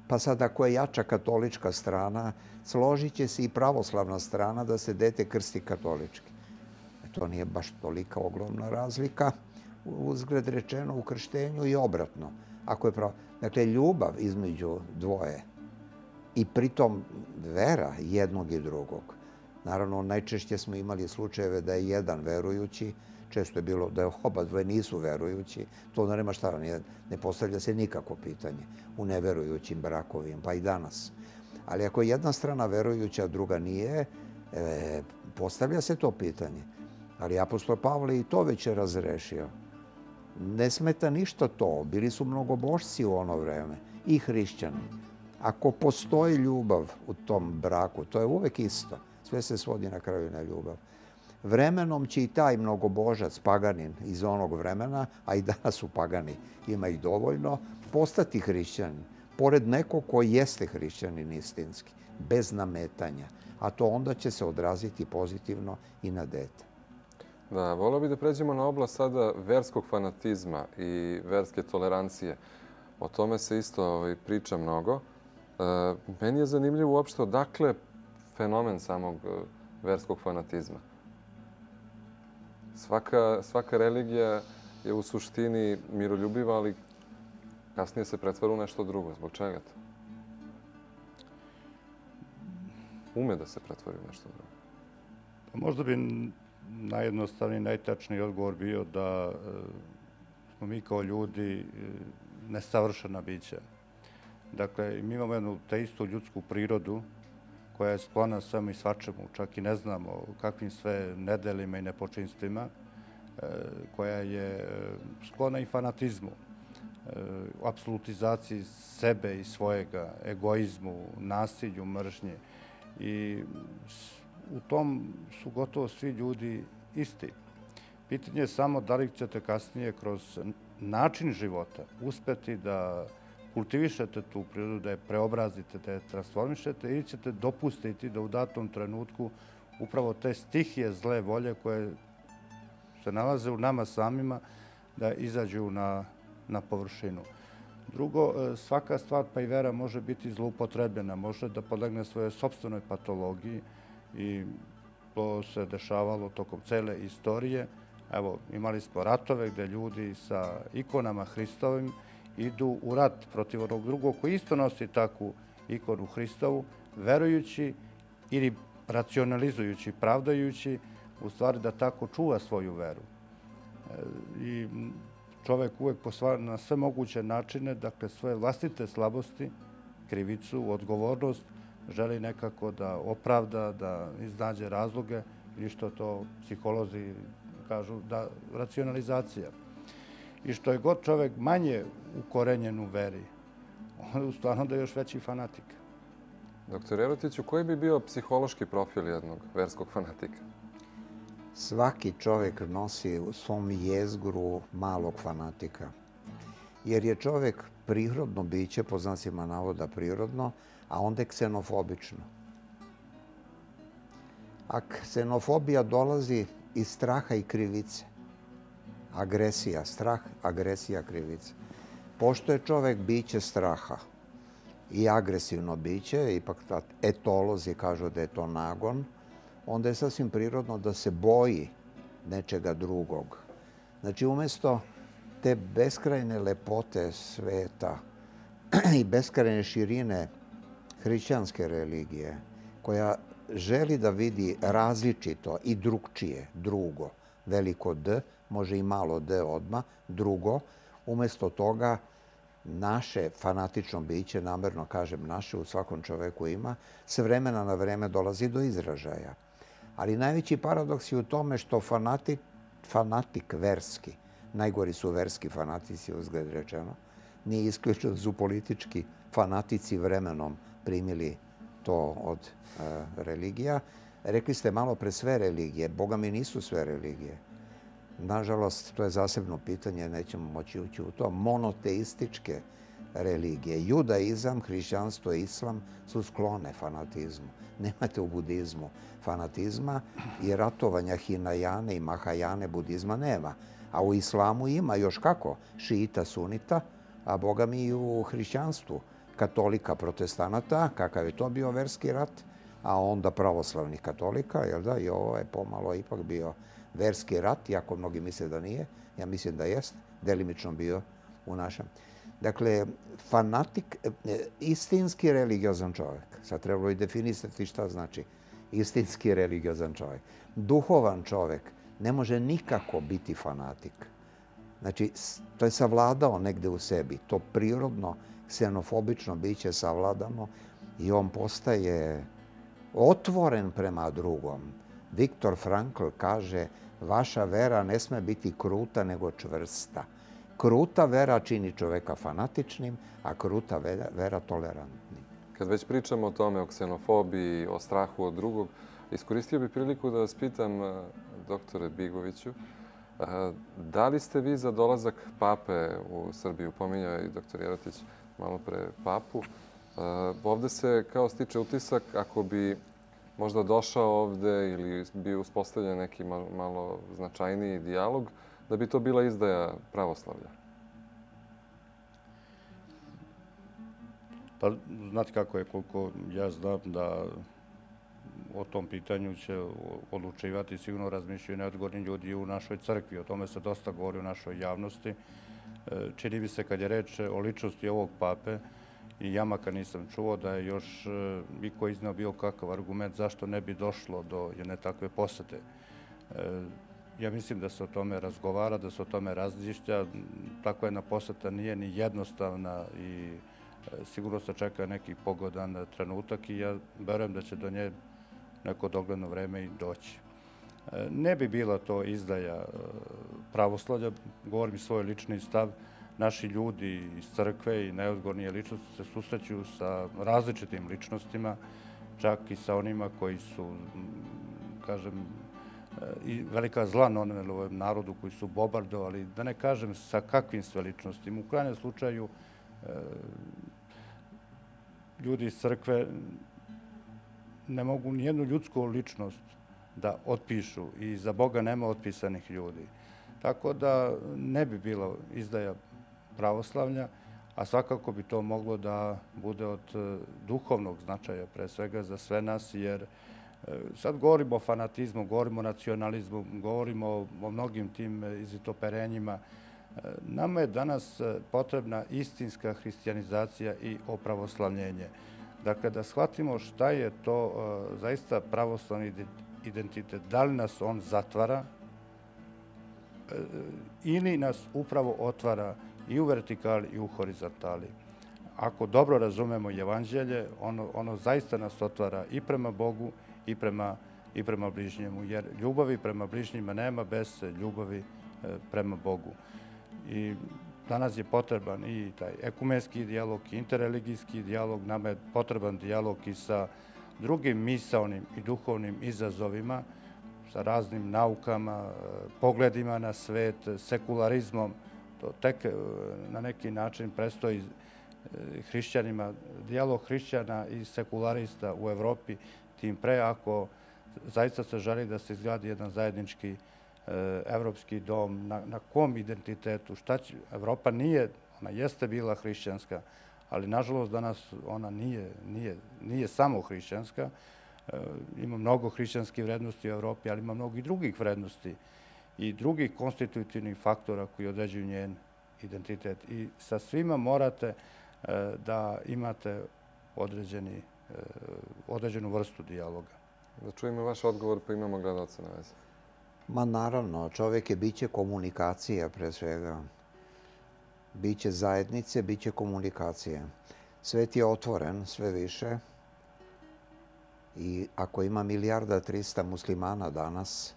S4: Pa sad ako je jača katolička strana, složit će se i pravoslavna strana da se dete krsti katolički. To nije baš tolika ogromna razlika, uzgled rečeno u krštenju i obratno. Ako je pravo. Dakle, ljubav između dvoje i pritom vera jednog i drugog. Naravno, najčešće smo imali slučajeve da je jedan verujući, često je bilo da je oba dvoje nisu verujući, to nema šta, ne postavlja se nikako pitanje u neverujućim brakovima, pa i danas. Ali ako je jedna strana verujuća, a druga nije, e, postavlja se to pitanje. Ali apostol Pavle i to već je razrešio. Ne smeta ništa to. Bili su mnogobožci u ono vreme i hrišćani. Ako postoji ljubav u tom braku, to je uvek isto. Sve se svodi na kraju na ljubav. Vremenom će i taj mnogobožac, paganin iz onog vremena, a i danas su pagani, ima ih dovoljno, postati hrišćanin. Pored nekog koji jeste hrišćanin istinski, bez nametanja. A to onda će se odraziti pozitivno i na dete.
S2: Da, volio bih da pređemo na oblast sada verskog fanatizma i verske tolerancije. O tome se isto priča mnogo. Meni je zanimljivo uopšte odakle fenomen samog verskog fanatizma. Svaka, svaka religija je u suštini miroljubiva, ali kasnije se pretvara u nešto drugo. Zbog čega to? Ume da se pretvori u nešto drugo.
S3: Možda bi najjednostavniji, najtačniji odgovor bio da smo mi kao ljudi nesavršena bića. Dakle, mi imamo jednu te istu ljudsku prirodu koja je sklona svemu i svačemu, čak i ne znamo kakvim sve nedelima i nepočinstvima, koja je sklona i fanatizmu, apsolutizaciji sebe i svojega, egoizmu, nasilju, mržnje. I u tom su gotovo svi ljudi isti. Pitanje je samo da li ćete kasnije kroz način života uspeti da kultivišete tu prirodu, da je preobrazite, da je transformišete ili ćete dopustiti da u datom trenutku upravo te stihije zle volje koje se nalaze u nama samima da izađu na, na površinu. Drugo, svaka stvar pa i vera može biti zloupotrebljena, može da podlegne svoje sopstvenoj patologiji i to se dešavalo tokom cele istorije. Evo, imali smo ratove gde ljudi sa ikonama Hristovim idu u rat protiv onog drugog koji isto nosi takvu ikonu Hristovu, verujući ili racionalizujući, pravdajući u stvari da tako čuva svoju veru. I čovek uvek na sve moguće načine, dakle svoje vlastite slabosti, krivicu, odgovornost, želi nekako da opravda, da iznađe razloge ili što to psiholozi kažu, da racionalizacija. I što je god čovek manje ukorenjen u veri, on je stvarno da je još veći fanatik.
S2: Doktor Jerotiću, koji bi bio psihološki profil jednog verskog fanatika?
S4: Svaki čovek nosi u svom jezgru malog fanatika. Jer je čovek prirodno biće, po znacima navoda prirodno, a onda je ksenofobično. A ksenofobija dolazi iz straha i krivice. Agresija, strah, agresija, krivica. Pošto je čovek biće straha i agresivno biće, ipak etolozi kažu da je to nagon, onda je sasvim prirodno da se boji nečega drugog. Znači, umjesto te beskrajne lepote sveta i beskrajne širine hrišćanske religije, koja želi da vidi različito i drugčije, drugo, veliko D, može i malo D odmah, drugo, umjesto toga naše fanatično biće, namerno kažem naše, u svakom čoveku ima, s vremena na vreme dolazi do izražaja. Ali najveći paradoks je u tome što fanatik, fanatik verski, najgori su verski fanatici, uzgled rečeno, nije isključeno da su politički fanatici vremenom primili to od e, religija. Rekli ste malo pre sve religije, Boga mi nisu sve religije. Nažalost, to je zasebno pitanje, nećemo moći ući u to. Monoteističke religije, judaizam, hrišćanstvo i islam su sklone fanatizmu. Nemate u budizmu fanatizma i ratovanja hinajane i mahajane budizma nema. A u islamu ima još kako, šiita, sunita, a Boga mi i u hrišćanstvu katolika protestanata, kakav je to bio verski rat, a onda pravoslavnih katolika, jel da? I ovo je pomalo ipak bio verski rat, iako mnogi misle da nije. Ja mislim da jest, delimično bio u našem. Dakle, fanatik, istinski religiozan čovjek. Sad trebalo i definisati šta znači istinski religiozan čovjek. Duhovan čovjek ne može nikako biti fanatik. Znači, to je savladao negde u sebi. To prirodno, ksenofobično biće savladano i on postaje otvoren prema drugom. Viktor Frankl kaže, vaša vera ne sme biti kruta nego čvrsta. Kruta vera čini čoveka fanatičnim, a kruta vera tolerantnim.
S2: Kad već pričamo o tome, o ksenofobiji, o strahu od drugog, iskoristio bih priliku da vas pitam, doktore Bigoviću, da li ste vi za dolazak pape u Srbiju? Pominjao je i doktor Jerotić malo pre papu. Ovde se kao stiče utisak, ako bi možda došao ovde ili bi uspostavljen neki malo značajniji dijalog, da bi to bila izdaja pravoslavlja?
S3: Pa, znate kako je, koliko ja znam da o tom pitanju će odlučivati, sigurno razmišljaju neodgovorni ljudi u našoj crkvi. O tome se dosta govori u našoj javnosti. Čini mi se, kad je reč o ličnosti ovog pape, i ja makar nisam čuo da je još i ko iznao bio kakav argument zašto ne bi došlo do jedne takve posete. Ja mislim da se o tome razgovara, da se o tome razmišlja. Takva jedna poseta nije ni jednostavna i sigurno se čeka neki pogodan trenutak i ja verujem da će do nje neko dogledno vreme i doći. Ne bi bila to izdaja pravoslavlja, govorim svoj lični stav. Naši ljudi iz crkve i najodgovornije ličnosti se susreću sa različitim ličnostima, čak i sa onima koji su, kažem, i velika zla naneli ovom narodu, koji su bombardovali, da ne kažem sa kakvim sve ličnostima. U krajnjem slučaju, ljudi iz crkve ne mogu nijednu ljudsku ličnost da otpišu i za Boga nema otpisanih ljudi. Tako da ne bi bila izdaja pravoslavlja, a svakako bi to moglo da bude od duhovnog značaja pre svega za sve nas, jer sad govorimo o fanatizmu, govorimo o nacionalizmu, govorimo o mnogim tim izvitoperenjima. Nama je danas potrebna istinska hrišćanizacija i opravoslavljenje. Dakle, da shvatimo šta je to zaista pravoslavni identitet. Da li nas on zatvara ili nas upravo otvara i u vertikali i u horizontali. Ako dobro razumemo evanđelje, ono, ono zaista nas otvara i prema Bogu i prema, i prema bližnjemu, jer ljubavi prema bližnjima nema bez ljubavi prema Bogu. I danas je potreban i taj ekumenski dijalog, i interreligijski dijalog, nama je potreban dijalog i sa drugim misaonim i duhovnim izazovima, sa raznim naukama, pogledima na svet, sekularizmom. To tek na neki način prestoji hrišćanima, dijalog hrišćana i sekularista u Evropi, tim pre ako zaista se želi da se izgradi jedan zajednički evropski dom, na, na kom identitetu, šta će, Evropa nije, ona jeste bila hrišćanska, ali nažalost danas ona nije, nije, nije samo hrišćanska. Ima mnogo hrišćanskih vrednosti u Evropi, ali ima mnogo i drugih vrednosti i drugih konstitutivnih faktora koji određuju njen identitet. I sa svima morate da imate određeni, određenu vrstu dijaloga.
S2: Da čujemo vaš odgovor, pa imamo gledalca na vezi.
S4: Ma naravno, čovjek je biće komunikacija pre svega. Biće zajednice, biće komunikacije. Svet je otvoren sve više i ako ima milijarda trista muslimana danas,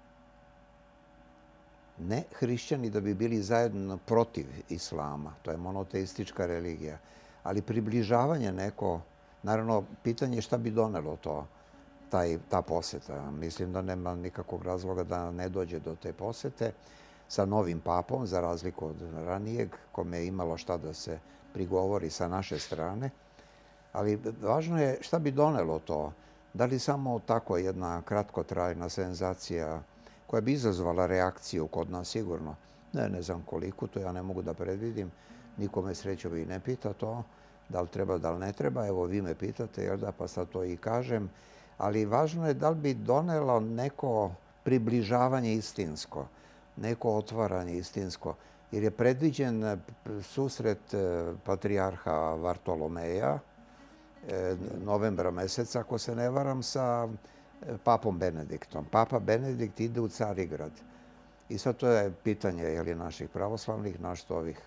S4: ne hrišćani da bi bili zajedno protiv islama, to je monoteistička religija, ali približavanje neko, naravno, pitanje je šta bi donelo to, taj, ta poseta. Mislim da nema nikakvog razloga da ne dođe do te posete sa novim papom, za razliku od ranijeg, kome je imalo šta da se prigovori sa naše strane. Ali važno je šta bi donelo to. Da li samo tako jedna kratkotrajna senzacija koja bi izazvala reakciju kod nas sigurno. Ne, ne znam koliko, to ja ne mogu da predvidim. Nikome srećo i ne pita to. da li treba, da li ne treba. Evo, vi me pitate, jel da, pa sad to i kažem. Ali važno je da li bi donelo neko približavanje istinsko, neko otvaranje istinsko. Jer je predviđen susret patrijarha Vartolomeja novembra meseca, ako se ne varam, sa papom Benediktom. Papa Benedikt ide u Carigrad. I sad to je pitanje je li naših pravoslavnih, našto ovih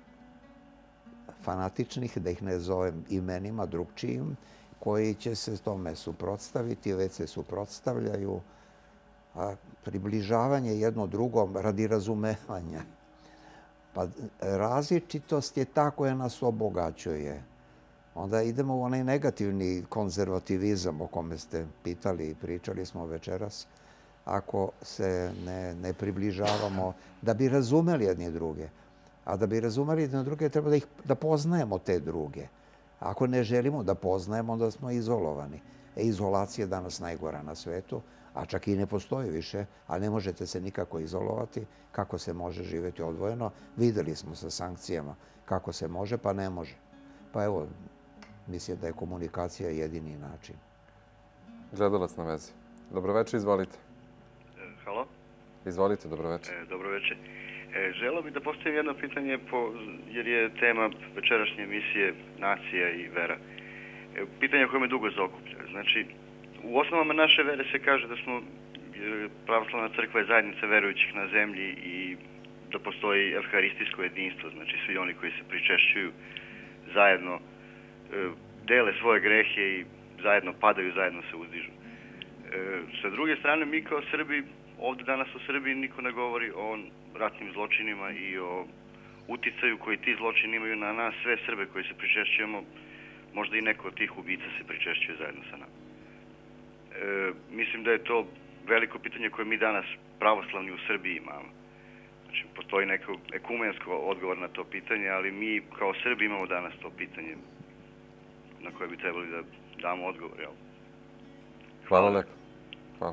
S4: fanatičnih, da ih ne zovem imenima drugčijim, koji će se tome suprotstaviti, već se suprotstavljaju. A približavanje jedno drugom radi razumevanja. Pa različitost je ta koja nas obogaćuje. Onda idemo u onaj negativni konzervativizam o kome ste pitali i pričali smo večeras. Ako se ne, ne približavamo da bi razumeli jedni druge. A da bi razumeli jedni druge treba da, ih, da poznajemo te druge. Ako ne želimo da poznajemo, onda smo izolovani. E, izolacija je danas najgora na svetu, a čak i ne postoji više, a ne možete se nikako izolovati. Kako se može živjeti odvojeno? Videli smo sa sankcijama kako se može, pa ne može. Pa evo, mislim da je komunikacija jedini način.
S2: Gledalac na vezi. Dobroveče, izvolite.
S18: Halo?
S2: Izvolite, dobroveče.
S18: E, dobroveče. E, želeo bih da postavim jedno pitanje, po, jer je tema večerašnje emisije nacija i vera. E, pitanje koje me dugo zaokuplja. Znači, u osnovama naše vere se kaže da smo pravoslavna crkva je zajednica verujućih na zemlji i da postoji evharistijsko jedinstvo. Znači, svi oni koji se pričešćuju zajedno e, dele svoje grehe i zajedno padaju, zajedno se uzdižu. E, sa druge strane, mi kao Srbi, ovde danas u Srbiji niko ne govori o ratnim zločinima i o uticaju koji ti zločini imaju na nas, sve Srbe koji se pričešćujemo, možda i neko od tih ubica se pričešćuje zajedno sa nama. E, mislim da je to veliko pitanje koje mi danas pravoslavni u Srbiji imamo. Znači, postoji neko ekumensko odgovor na to pitanje, ali mi kao Srbi imamo danas to pitanje na koje bi trebali da damo odgovor. Jel?
S2: Hvala lepo. Hvala.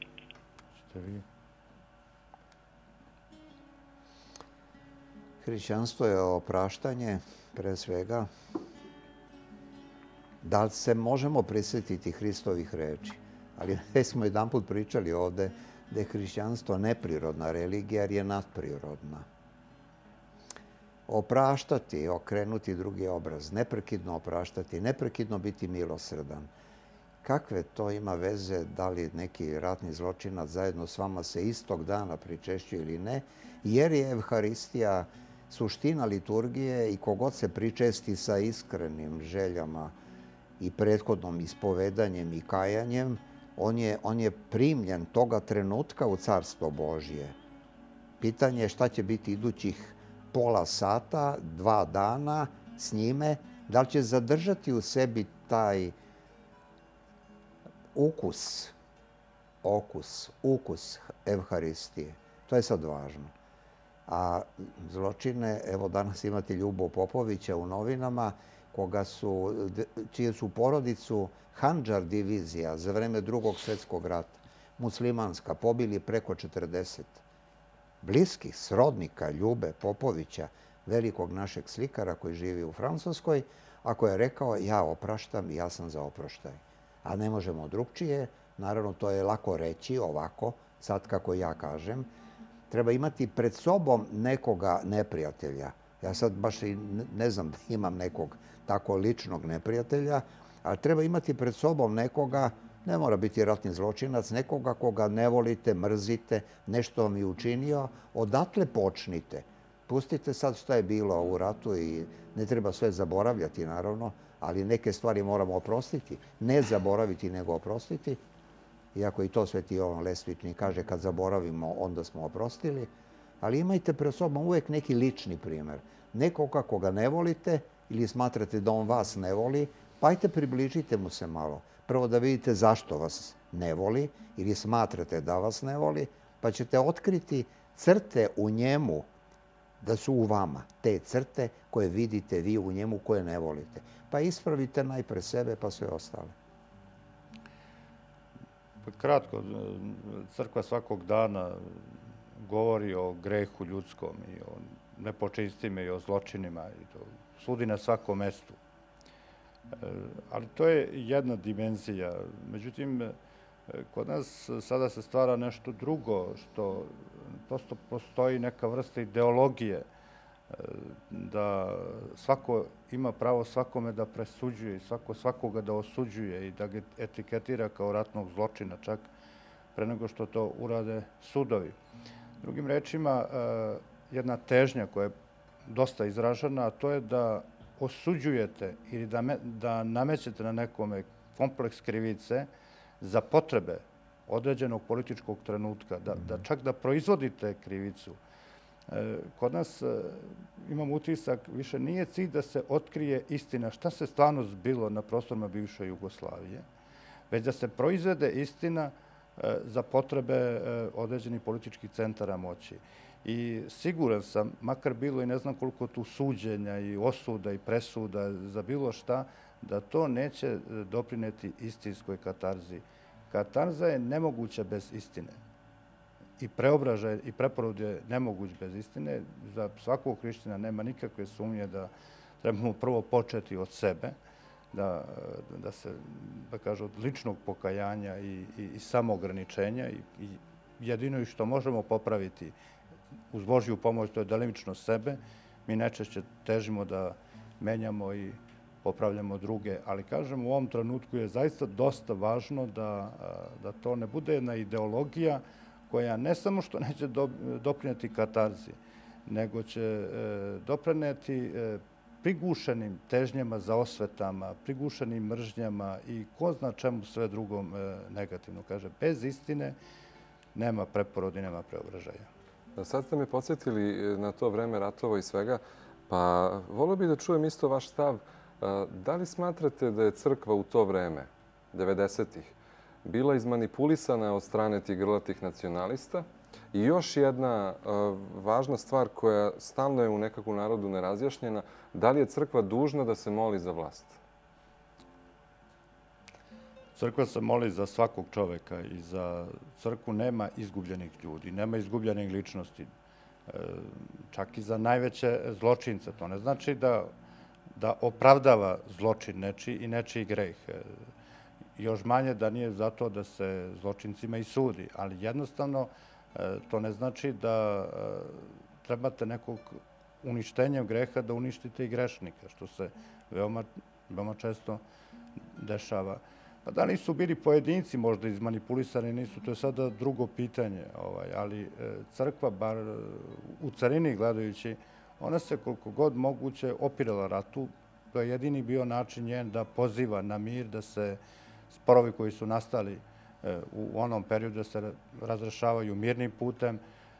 S4: Hrišćanstvo je opraštanje, pre svega. Da li se možemo prisjetiti Hristovih reči? Ali već smo jedan put pričali ovde da je hrišćanstvo neprirodna religija jer je nadprirodna. Opraštati, okrenuti drugi obraz, neprekidno opraštati, neprekidno biti milosrdan. Kakve to ima veze da li neki ratni zločinac zajedno s vama se istog dana pričešćuje ili ne, jer je Evharistija suština liturgije i kogod se pričesti sa iskrenim željama i prethodnom ispovedanjem i kajanjem, on je, on je primljen toga trenutka u Carstvo Božje. Pitanje je šta će biti idućih pola sata, dva dana s njime, da li će zadržati u sebi taj ukus, okus, ukus Evharistije. To je sad važno. A zločine, evo danas imate Ljubo Popovića u novinama, koga su, čije su porodicu Handžar divizija za vreme drugog svjetskog rata, muslimanska, pobili preko četrdeset bliskih srodnika Ljube Popovića, velikog našeg slikara koji živi u Francuskoj, a koji je rekao ja opraštam i ja sam za oproštaj. A ne možemo drugčije, naravno to je lako reći ovako, sad kako ja kažem, treba imati pred sobom nekoga neprijatelja. Ja sad baš i ne znam da imam nekog tako ličnog neprijatelja, ali treba imati pred sobom nekoga, ne mora biti ratni zločinac, nekoga koga ne volite, mrzite, nešto vam je učinio, odatle počnite. Pustite sad šta je bilo u ratu i ne treba sve zaboravljati, naravno, ali neke stvari moramo oprostiti. Ne zaboraviti, nego oprostiti. Iako i to Sveti Jovan Lesvični kaže kad zaboravimo, onda smo oprostili. Ali imajte pred sobom uvijek neki lični primjer. Nekoga koga ne volite ili smatrate da on vas ne voli, pa ajte približite mu se malo. Prvo da vidite zašto vas ne voli ili smatrate da vas ne voli, pa ćete otkriti crte u njemu da su u vama. Te crte koje vidite vi u njemu koje ne volite. Pa ispravite najpre sebe pa sve ostale.
S3: Kratko, crkva svakog dana govori o grehu ljudskom i o nepočistima i o zločinima. I to sudi na svakom mestu. Ali to je jedna dimenzija. Međutim, kod nas sada se stvara nešto drugo, što prosto postoji neka vrsta ideologije da svako ima pravo svakome da presuđuje i svako svakoga da osuđuje i da ga etiketira kao ratnog zločina, čak pre nego što to urade sudovi. Drugim rečima, jedna težnja koja je dosta izražena, a to je da osuđujete ili da, me, da namećete na nekome kompleks krivice za potrebe određenog političkog trenutka, da, da čak da proizvodite krivicu. E, kod nas e, imam utisak, više nije cilj da se otkrije istina šta se stvarno zbilo na prostorima bivše Jugoslavije, već da se proizvede istina e, za potrebe e, određenih političkih centara moći. I siguran sam, makar bilo i ne znam koliko tu suđenja i osuda i presuda za bilo šta, da to neće doprineti istinskoj katarzi. Katarza je nemoguća bez istine. I preobražaj i preporod je nemoguć bez istine. Za svakog hrišćana nema nikakve sumnje da trebamo prvo početi od sebe, da, da se, da kaže, od ličnog pokajanja i, i, i samoograničenja i, i jedino i što možemo popraviti uz Božju pomoć, to je delimično sebe. Mi najčešće težimo da menjamo i popravljamo druge, ali kažem, u ovom trenutku je zaista dosta važno da, da to ne bude jedna ideologija koja ne samo što neće doprineti katarzi, nego će doprineti prigušenim težnjama za osvetama, prigušenim mržnjama i ko zna čemu sve drugom negativno. Kaže, bez istine nema preporodi, nema preobražaja.
S2: Sad ste me podsjetili na to vreme ratova i svega, pa volio bih da čujem isto vaš stav. Da li smatrate da je crkva u to vreme, devedesetih, bila izmanipulisana od strane tih grlatih nacionalista? I još jedna važna stvar koja stalno je u nekakvom narodu nerazjašnjena, da li je crkva dužna da se moli za vlast?
S3: Crkva se moli za svakog čoveka i za crkvu nema izgubljenih ljudi, nema izgubljenih ličnosti, čak i za najveće zločince. To ne znači da, da opravdava zločin nečiji i nečiji greh. Još manje da nije zato da se zločincima i sudi, ali jednostavno to ne znači da trebate nekog uništenjem greha da uništite i grešnika, što se veoma, veoma često dešava. Pa da nisu bili pojedinci možda izmanipulisani, nisu, to je sada drugo pitanje, ovaj, ali crkva, bar u carini gledajući, ona se koliko god moguće opirala ratu. To je jedini bio način njen da poziva na mir, da se sporovi koji su nastali u onom periodu da se razrešavaju mirnim putem.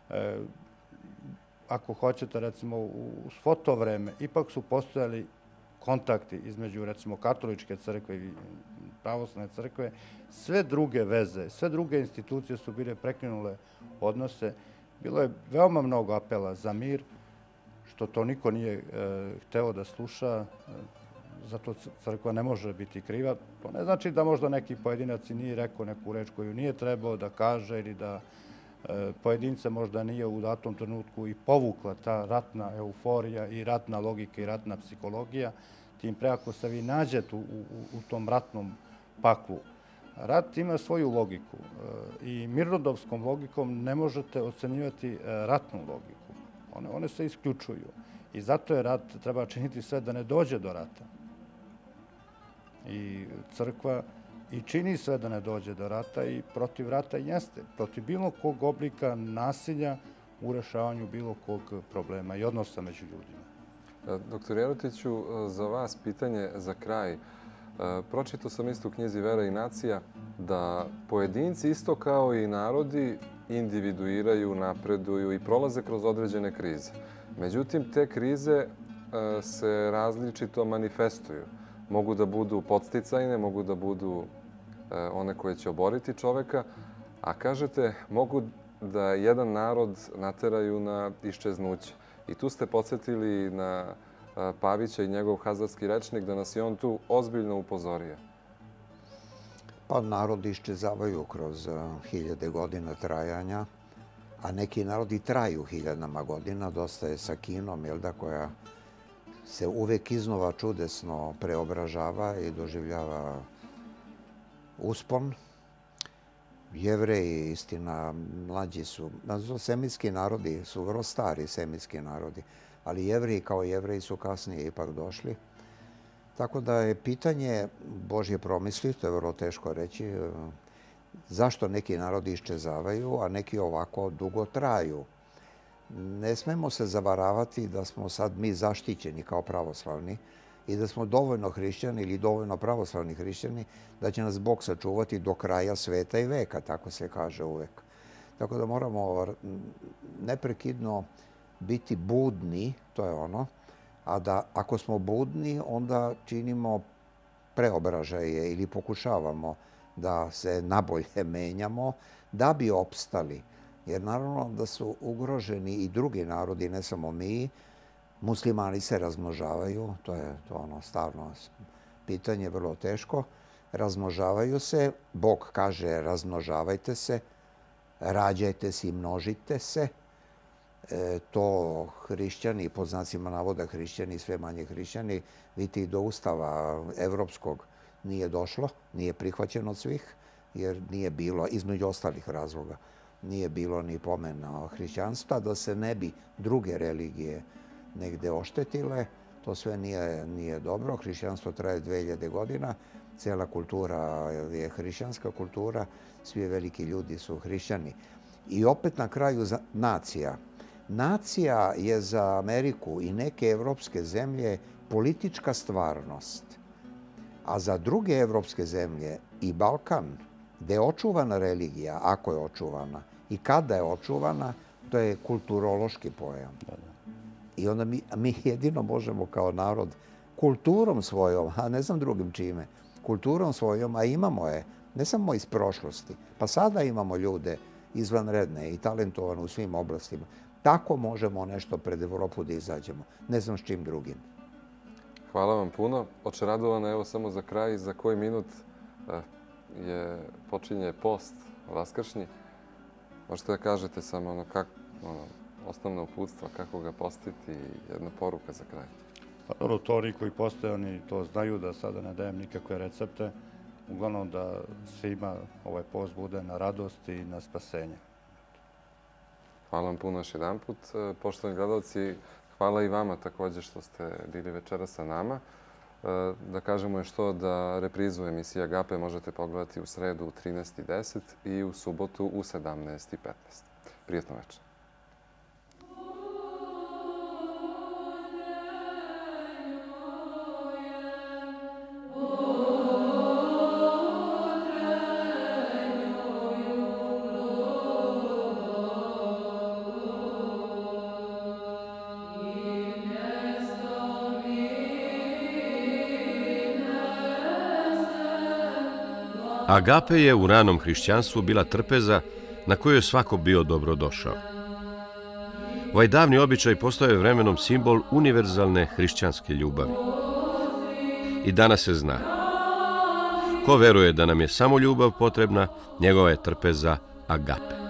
S3: Ako hoćete, recimo, u svo to vreme, ipak su postojali kontakti između, recimo, katoličke crkve i pravoslavne crkve. Sve druge veze, sve druge institucije su bile prekinule odnose. Bilo je veoma mnogo apela za mir, što to niko nije hteo da sluša. Zato crkva ne može biti kriva. To ne znači da možda neki pojedinac nije rekao neku reč koju nije trebao da kaže ili da pojedince možda nije u datom trenutku i povukla ta ratna euforija i ratna logika i ratna psihologija. Tim pre ako se vi nađete u, u, u tom ratnom paklu. Rat ima svoju logiku i mirnodopskom logikom ne možete ocenjivati ratnu logiku. One, one se isključuju i zato je rat, treba činiti sve da ne dođe do rata. I crkva i čini sve da ne dođe do rata i protiv rata jeste. Protiv bilo kog oblika nasilja u rešavanju bilo kog problema i odnosa među ljudima.
S2: Doktor Jerotiću, za vas pitanje za kraj. Pročitao sam isto u knjizi Vera i nacija da pojedinci isto kao i narodi individuiraju, napreduju i prolaze kroz određene krize. Međutim, te krize se različito manifestuju. Mogu da budu podsticajne, mogu da budu one koje će oboriti čoveka, a kažete mogu da jedan narod nateraju na iščeznuće. I tu ste podsjetili na Pavića i njegov hazarski rečnik da nas je on tu ozbiljno upozorio.
S4: Pa narodi iščezavaju kroz hiljade godina trajanja, a neki narodi traju hiljadama godina. Dosta je sa Kinom, jel da, koja se uvek iznova čudesno preobražava i doživljava uspon. Jevreji, istina, mlađi su, semitski narodi su vrlo stari semitski narodi, ali Jevreji kao Jevreji su kasnije ipak došli. Tako da je pitanje Božje promisli, to je vrlo teško reći, zašto neki narodi iščezavaju, a neki ovako dugo traju. Ne smemo se zavaravati da smo sad mi zaštićeni kao pravoslavni i da smo dovoljno hrišćani ili dovoljno pravoslavni hrišćani da će nas Bog sačuvati do kraja sveta i veka, tako se kaže uvek. Tako da moramo neprekidno biti budni, to je ono, a da ako smo budni, onda činimo preobražaje ili pokušavamo da se nabolje menjamo da bi opstali. Jer naravno da su ugroženi i drugi narodi, ne samo mi. Muslimani se razmnožavaju, to je to ono stalno pitanje, vrlo teško. Razmnožavaju se, Bog kaže razmnožavajte se, rađajte se i množite se. E, to hrišćani, po znacima navoda hrišćani, sve manje hrišćani, vidite i do ustava evropskog nije došlo, nije prihvaćeno od svih, jer nije bilo, između ostalih razloga, nije bilo ni pomena hrišćanstva, da se ne bi druge religije negde oštetile. To sve nije, nije dobro. Hrišćanstvo traje dve hiljade godina, cijela kultura je hrišćanska kultura, svi veliki ljudi su hrišćani. I opet na kraju nacija. Nacija je za Ameriku i neke evropske zemlje politička stvarnost, a za druge evropske zemlje i Balkan, gde je očuvana religija, ako je očuvana, i kada je očuvana, to je kulturološki pojam. I onda mi, mi jedino možemo kao narod kulturom svojom, a ne znam drugim čime, kulturom svojom, a imamo je, ne samo iz prošlosti, pa sada imamo ljude izvanredne i talentovane u svim oblastima. Tako možemo nešto pred Evropu da izađemo. Ne znam s čim drugim.
S2: Hvala vam puno. Oče Radovana, evo samo za kraj, za koji minut je počinje post vaskršnji. Možete da kažete samo ono kako, ono, osnovna uputstva, kako ga postiti i jedna poruka za kraj.
S3: Pa dobro, to oni koji postoje, oni to znaju, da sada ne dajem nikakve recepte. Uglavnom da svima ovaj post bude na radost i na spasenje.
S2: Hvala vam puno još jedan put. Poštovani gledalci, hvala i vama također što ste bili večera sa nama. Da kažemo još to da reprizu emisije Agape možete pogledati u sredu u trinaest i deset i u subotu u sedamnaest i petnaest. Prijetno večer.
S1: Agape je u ranom hrišćanstvu bila trpeza na kojoj je svako bio dobrodošao. Ovaj davni običaj postao je vremenom simbol univerzalne hrišćanske ljubavi. I danas se zna. Ko veruje da nam je samo ljubav potrebna, njegova je trpeza agape.